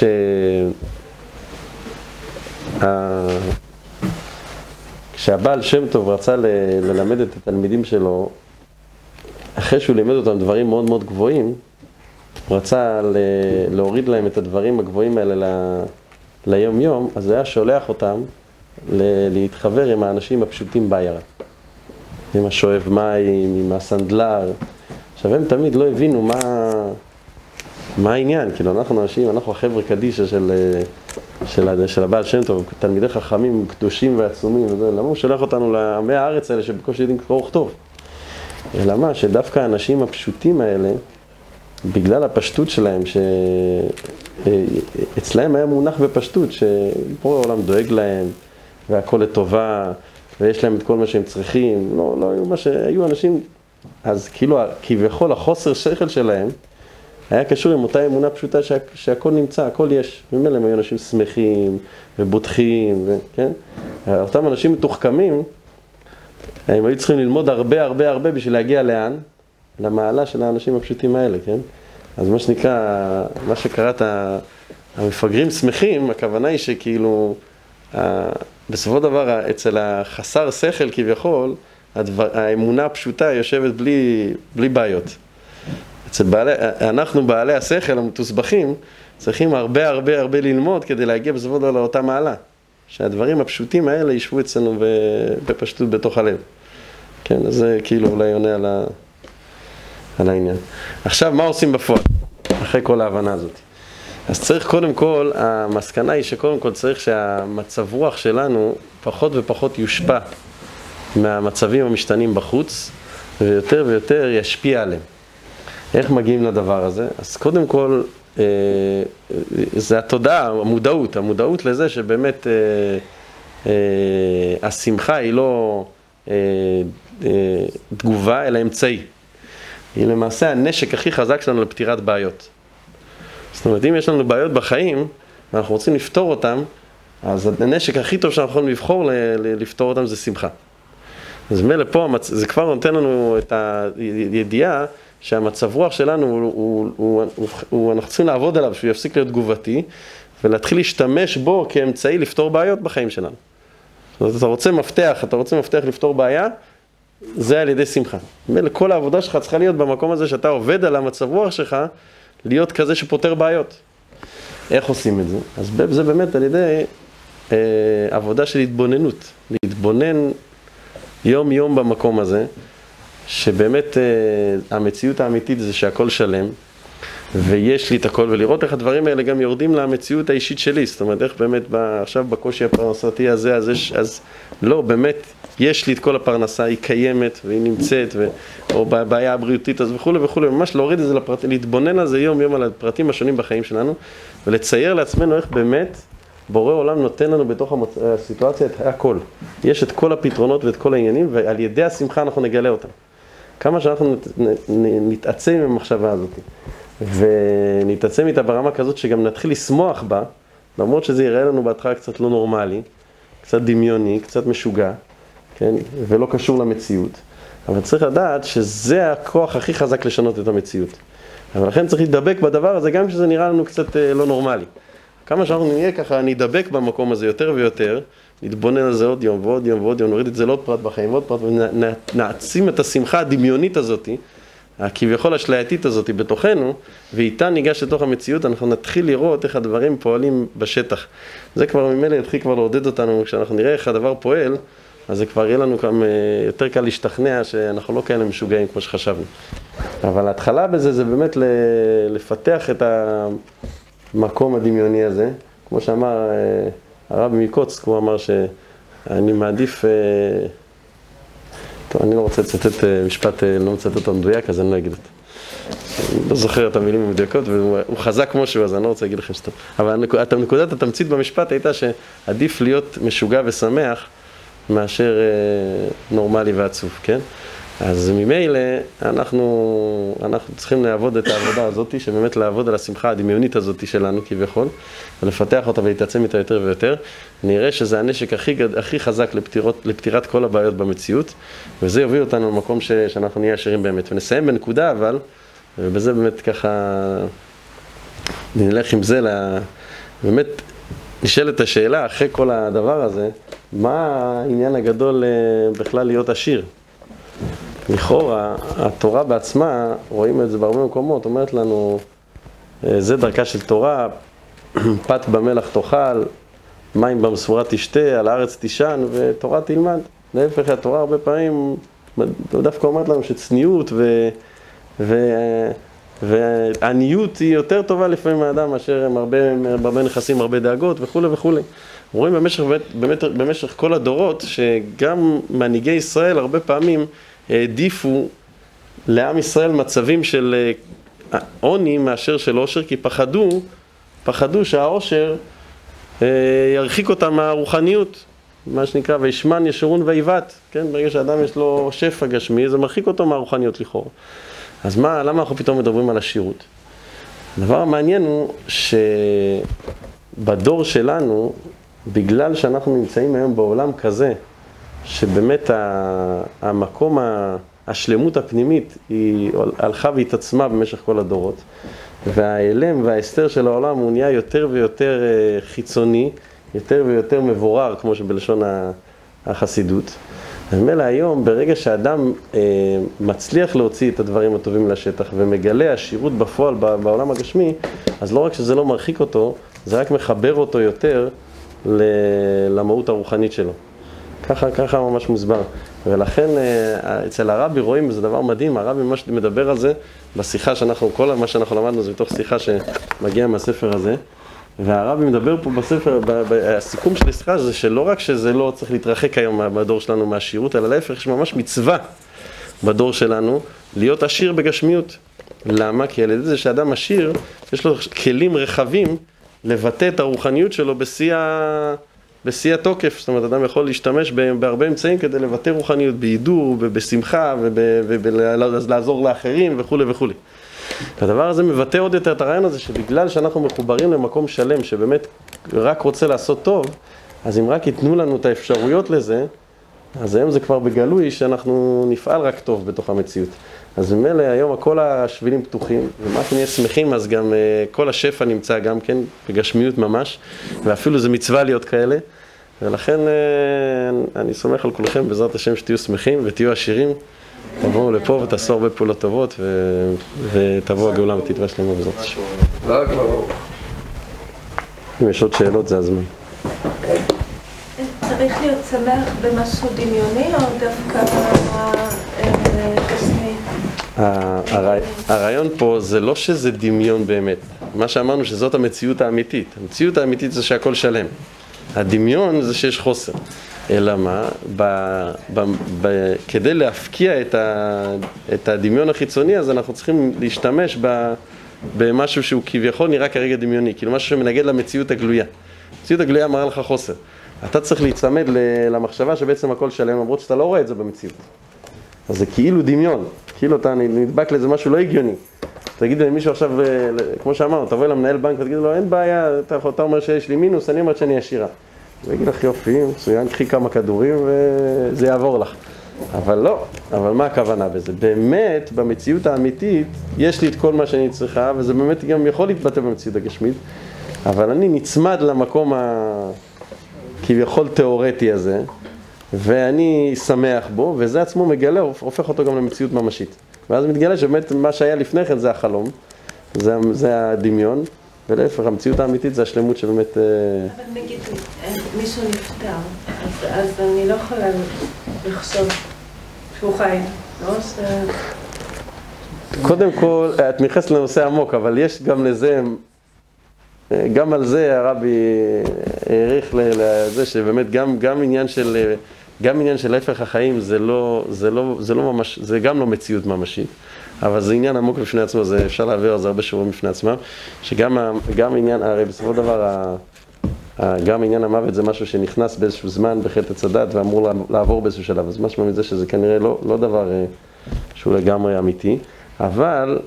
כשהבעל שם טוב רצה ללמד את התלמידים שלו, אחרי שהוא לימד אותם דברים מאוד מאוד גבוהים, הוא רצה להוריד להם את הדברים הגבוהים האלה ליום יום, אז הוא היה שולח אותם להתחבר עם האנשים הפשוטים בעיירה. עם השואב מים, עם הסנדלר. עכשיו הם תמיד לא הבינו מה העניין, כאילו אנחנו אנשים, אנחנו החבר'ה קדישה של הבעל שם טוב, תלמידי חכמים קדושים ועצומים וזה, למה הוא שולח אותנו לעמי הארץ האלה שבקושי יודעים קרוא וכתוב? אלא מה, שדווקא האנשים הפשוטים האלה, בגלל הפשטות שלהם, שאצלהם היה מונח בפשטות, שפה העולם דואג להם, והכל לטובה, ויש להם את כל מה שהם צריכים, לא היו מה שהיו אנשים, אז כאילו כביכול החוסר שכל שלהם, היה קשור עם אותה אמונה פשוטה שהכל נמצא, הכל יש. ממילא הם היו אנשים שמחים ובוטחים, כן? אותם אנשים מתוחכמים, הם היו צריכים ללמוד הרבה בשביל להגיע לאן? למעלה של האנשים הפשוטים האלה, כן? אז מה שנקרא, מה שקראת, המפגרים שמחים, הכוונה היא שכאילו, בסופו דבר, אצל החסר שכל כביכול, האמונה הפשוטה יושבת בלי בעיות. אנחנו בעלי השכל המתוסבכים צריכים הרבה ללמוד כדי להגיע בסופו דבר לאותה מעלה. שהדברים הפשוטים האלה ישבו אצלנו בפשטות בתוך הלב. כן, אז זה כאילו אולי עונה על העניין. עכשיו, מה עושים בפועל? אחרי כל ההבנה הזאת. אז צריך קודם כל, המסקנה היא שקודם כל צריך שהמצב רוח שלנו פחות ופחות יושפע מהמצבים המשתנים בחוץ, ויותר ויותר ישפיע עליהם. איך מגיעים לדבר הזה? אז קודם כל, זה התודעה, המודעות לזה שבאמת השמחה היא לא תגובה, אלא אמצעי. היא למעשה הנשק הכי חזק שלנו לפתירת בעיות. זאת אומרת, אם יש לנו בעיות בחיים, ואנחנו רוצים לפתור אותם, אז הנשק הכי טוב שאנחנו יכולים לבחור לפתור אותם זה שמחה. אז מילא פה, זה כבר נותן לנו את הידיעה, שהמצב רוח שלנו, אנחנו צריכים לעבוד עליו, שהוא יפסיק להיות תגובתי, ולהתחיל להשתמש בו כאמצעי לפתור בעיות בחיים שלנו. זאת אומרת, אתה רוצה מפתח לפתור בעיה, זה על ידי שמחה. כל העבודה שלך צריכה להיות במקום הזה שאתה עובד על המצב רוח שלך, להיות כזה שפותר בעיות. איך עושים את זה? אז זה באמת על ידי עבודה של התבוננות. להתבונן יום במקום הזה, שבאמת המציאות האמיתית זה שהכל שלם, ויש לי את הכל, ולראות איך הדברים האלה גם יורדים למציאות האישית שלי. זאת אומרת, איך באמת עכשיו בקושי הפרנסתי הזה, אז לא, באמת יש לי את כל הפרנסה, היא קיימת והיא נמצאת, או בעיה הבריאותית אז וכו', ממש להוריד את זה לפרטים, להתבונן על זה יום על הפרטים השונים בחיים שלנו, ולצייר לעצמנו איך באמת בורא עולם נותן לנו בתוך הסיטואציה את הכל. יש את כל הפתרונות ואת כל העניינים, ועל ידי השמחה אנחנו נגלה אותם. כמה שאנחנו נתעצם עם המחשבה הזאת, ונתעצם איתה ברמה כזאת שגם נתחיל לשמוח בה, למרות שזה יראה לנו בהתחלה קצת לא נורמלי, קצת דמיוני, קצת משוגע, כן? ולא קשור למציאות. אבל צריך לדעת שזה הכוח הכי חזק לשנות את המציאות. אבל לכן צריך להתדבק בדבר הזה, גם שזה נראה לנו קצת לא נורמלי. כמה שאנחנו נהיה ככה, נדבק במקום הזה יותר ויותר, נתבונן על זה עוד יום ועוד יום ועוד יום, נוריד את זה לעוד פרט בחיים, ועוד פרט, ונעצים את השמחה הדמיונית הזאת, הכביכול השלייתית הזאת בתוכנו, ואיתה ניגש לתוך המציאות, אנחנו נתחיל לראות איך הדברים פועלים בשטח. זה כבר ממילא יתחיל כבר לעודד אותנו, כשאנחנו נראה איך הדבר פועל, אז זה כבר יהיה לנו גם יותר קל להשתכנע שאנחנו לא כאלה משוגעים כמו שחשבנו. אבל ההתחלה בזה זה באמת לפתח את המקום הדמיוני הזה. כמו שאמר הרבי מקוצק, הוא אמר שאני מעדיף, טוב, אני לא רוצה לצטט משפט, לא מצטט אותו מדויק, אז אני לא אגיד אותו. אני לא זוכר את המילים המדויקות, והוא חזק כמו שהוא, אז אני לא רוצה להגיד לכם שטוב. אבל נקודת התמצית במשפט הייתה שעדיף להיות משוגע ושמח, מאשר נורמלי ועצוב, כן? אז ממילא אנחנו צריכים לעבוד את העבודה הזאת, שבאמת לעבוד על השמחה הדמיונית הזאת שלנו כביכול, ולפתח אותה ולהתעצם איתה יותר ויותר. נראה שזה הנשק הכי חזק לפתירת כל הבעיות במציאות, וזה יוביל אותנו למקום שאנחנו נהיה עשירים באמת. ונסיים בנקודה אבל, ובזה באמת ככה נלך עם זה, באמת נשאלת השאלה אחרי כל הדבר הזה, מה העניין הגדול בכלל להיות עשיר? לכאורה, התורה בעצמה, רואים את זה בהרבה מקומות, אומרת לנו, זה דרכה של תורה, פת במלח תאכל, מים במשורה תשתה, על הארץ תישן, ותורה תלמד. להפך, התורה הרבה פעמים, דווקא אומרת לנו שצניעות ועניות היא יותר טובה לפעמים מהאדם, מאשר הם הרבה נכסים, הרבה דאגות וכו' וכו'. רואים במשך כל הדורות, שגם מנהיגי ישראל הרבה פעמים העדיפו לעם ישראל מצבים של עוני מאשר של עושר, כי פחדו שהעושר ירחיק אותם מהרוחניות, מה שנקרא וישמן ישרון ויבט, כן? ברגע שאדם יש לו שפע גשמי, זה מרחיק אותו מהרוחניות לכאורה. אז למה אנחנו פתאום מדברים על עשירות? הדבר המעניין הוא שבדור שלנו, בגלל שאנחנו נמצאים היום בעולם כזה, שבאמת המקום, השלמות הפנימית היא הלכה והתעצמה במשך כל הדורות, והאלם וההסתר של העולם הוא נהיה יותר ויותר חיצוני, יותר ויותר מבורר, כמו שבלשון החסידות. ומילא היום, ברגע שאדם מצליח להוציא את הדברים הטובים לשטח ומגלה עשירות בפועל בעולם הגשמי, אז לא רק שזה לא מרחיק אותו, זה רק מחבר אותו יותר למהות הרוחנית שלו. ככה ממש מוסבר. ולכן אצל הרבי רואים, זה דבר מדהים, הרבי ממש מדבר על זה בשיחה כל מה שאנחנו למדנו זה בתוך שיחה שמגיעה מהספר הזה. והרבי מדבר פה בספר, הסיכום של השיחה זה שלא רק שזה לא צריך להתרחק היום בדור שלנו מהעשירות, אלא להפך, יש ממש מצווה בדור שלנו להיות עשיר בגשמיות. למה? כי על ידי זה שאדם עשיר, יש לו כלים רחבים לבטא את הרוחניות שלו בשיא התוקף. זאת אומרת, אדם יכול להשתמש בהרבה אמצעים כדי לבטא רוחניות, בעידור, בשמחה, ולעזור לאחרים וכו' וכו'. הדבר הזה מבטא עוד יותר את הרעיון הזה, שבגלל שאנחנו מחוברים למקום שלם, שבאמת רק רוצה לעשות טוב, אז אם רק ייתנו לנו את האפשרויות לזה, אז היום זה כבר בגלוי שאנחנו נפעל רק טוב בתוך המציאות. אז ממילא היום כל השבילים פתוחים, ומה שנהיה שמחים, אז גם כל השפע נמצא גם כן בגשמיות ממש, ואפילו זה מצווה להיות כאלה. ולכן אני סומך על כולכם בעזרת השם שתהיו שמחים ותהיו עשירים. תבואו לפה ותעשו הרבה פעולות טובות ותבואו הגאולה ותתווה שלמה בעזרת השם. אם יש עוד שאלות זה הזמן. צריך להיות שמח במשהו דמיוני או דווקא גשמי? הרעיון פה זה לא שזה דמיון באמת. מה שאמרנו שזאת המציאות האמיתית. המציאות האמיתית זה שהכל שלם. הדמיון זה שיש חוסר. אלא מה? כדי להפקיע את הדמיון החיצוני, אז אנחנו צריכים להשתמש במשהו שהוא כביכול נראה כרגע דמיוני, כאילו משהו שמנגד למציאות הגלויה. המציאות הגלויה מראה לך חוסר. אתה צריך להצמד למחשבה שבעצם הכל שלם, למרות שאתה לא רואה את זה במציאות. אז זה כאילו דמיון, כאילו אתה נדבק לזה משהו לא הגיוני. תגיד למישהו עכשיו, כמו שאמרנו, תבוא למנהל בנק ותגיד לו, אין בעיה, אתה אומר שיש לי מינוס, אני אומרת שאני עשירה. הוא יגיד לך יופי, מצוין, קחי כמה כדורים וזה יעבור לך. אבל לא, אבל מה הכוונה בזה? באמת, במציאות האמיתית, יש לי את כל מה שאני צריכה, וזה באמת גם יכול להתבטא במציאות הגשמית, אבל אני נצמד למקום הכביכול תיאורטי הזה, ואני שמח בו, וזה עצמו מגלה, הופך אותו גם למציאות ממשית. ואז מתגלה שבאמת מה שהיה לפני כן זה החלום, זה הדמיון, ולהפך, המציאות האמיתית זה השלמות שבאמת... אבל נגיד, מישהו נפטר, אז אני לא יכולה לחשוב שהוא חי, לא? קודם כל, את נכנסת לנושא עמוק, אבל יש גם לזה, גם על זה הרבי העריך לזה שבאמת גם עניין של הפך החיים זה לא ממש, זה גם לא מציאות ממשית, אבל זה עניין עמוק בפני עצמו, זה אפשר להעביר על זה הרבה שיעורים בפני עצמם, שגם עניין, הרי בסופו של דבר, גם עניין המוות זה משהו שנכנס באיזשהו זמן בחטא עץ הדת ואמור לעבור באיזשהו שלב, אז משמע מזה שזה כנראה לא דבר שהוא לגמרי אמיתי, אבל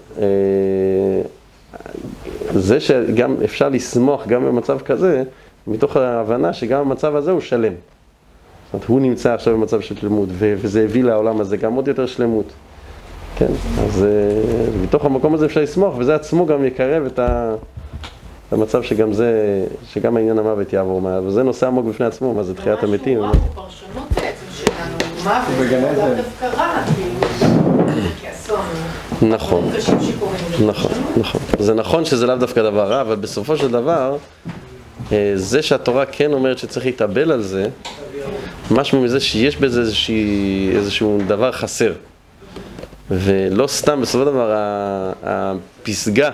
זה שגם אפשר לשמוח גם במצב כזה, מתוך ההבנה שגם המצב הזה הוא שלם. זאת אומרת, הוא נמצא עכשיו במצב של שלמות, וזה הביא לעולם הזה גם עוד יותר שלמות. כן, אז מתוך המקום הזה אפשר לשמוח, וזה עצמו גם יקרב את המצב שגם זה, שגם העניין המוות יעבור מהר, וזה נושא עמוק בפני עצמו, מה זה תחיית המתים. ממש הוא פרשנות בעצם שלנו, מוות, זה לא דווקא רע, כאסון. נכון, נכון. זה נכון שזה לאו דווקא דבר רע, אבל בסופו של דבר, זה שהתורה כן אומרת שצריך להתאבל על זה, משהו מזה שיש בזה איזשהו דבר חסר. ולא סתם, בסופו של דבר, הפסגה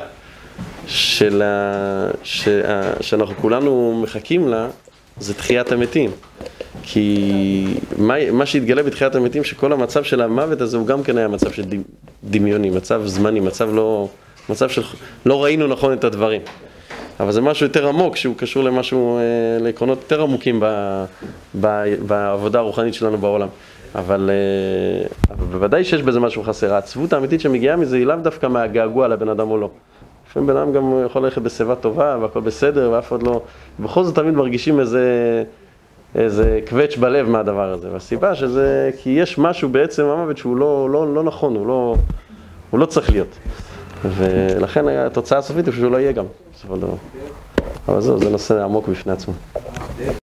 שאנחנו כולנו מחכים לה, זה תחיית המתים. כי מה שהתגלה בתחיית המתים, שכל המצב של המוות הזה הוא גם כן היה מצב של דמיוני, מצב זמני, מצב של לא ראינו נכון את הדברים. אבל זה משהו יותר עמוק, שהוא קשור למשהו, לעקרונות יותר עמוקים בעבודה הרוחנית שלנו בעולם. אבל בוודאי שיש בזה משהו חסר. העצבות האמיתית שמגיעה מזה היא לאו דווקא מהגעגוע לבן אדם או לא. לפעמים בן אדם גם יכול ללכת בשיבה טובה והכל בסדר ואף עוד לא. בכל זאת תמיד מרגישים איזה קווץ' בלב מהדבר הזה. והסיבה שזה, כי יש משהו בעצם המוות שהוא לא נכון, הוא לא צריך להיות. ולכן התוצאה הסופית היא שהוא לא יהיה גם, בסופו של דבר. אבל זהו, זה נושא עמוק בפני עצמו.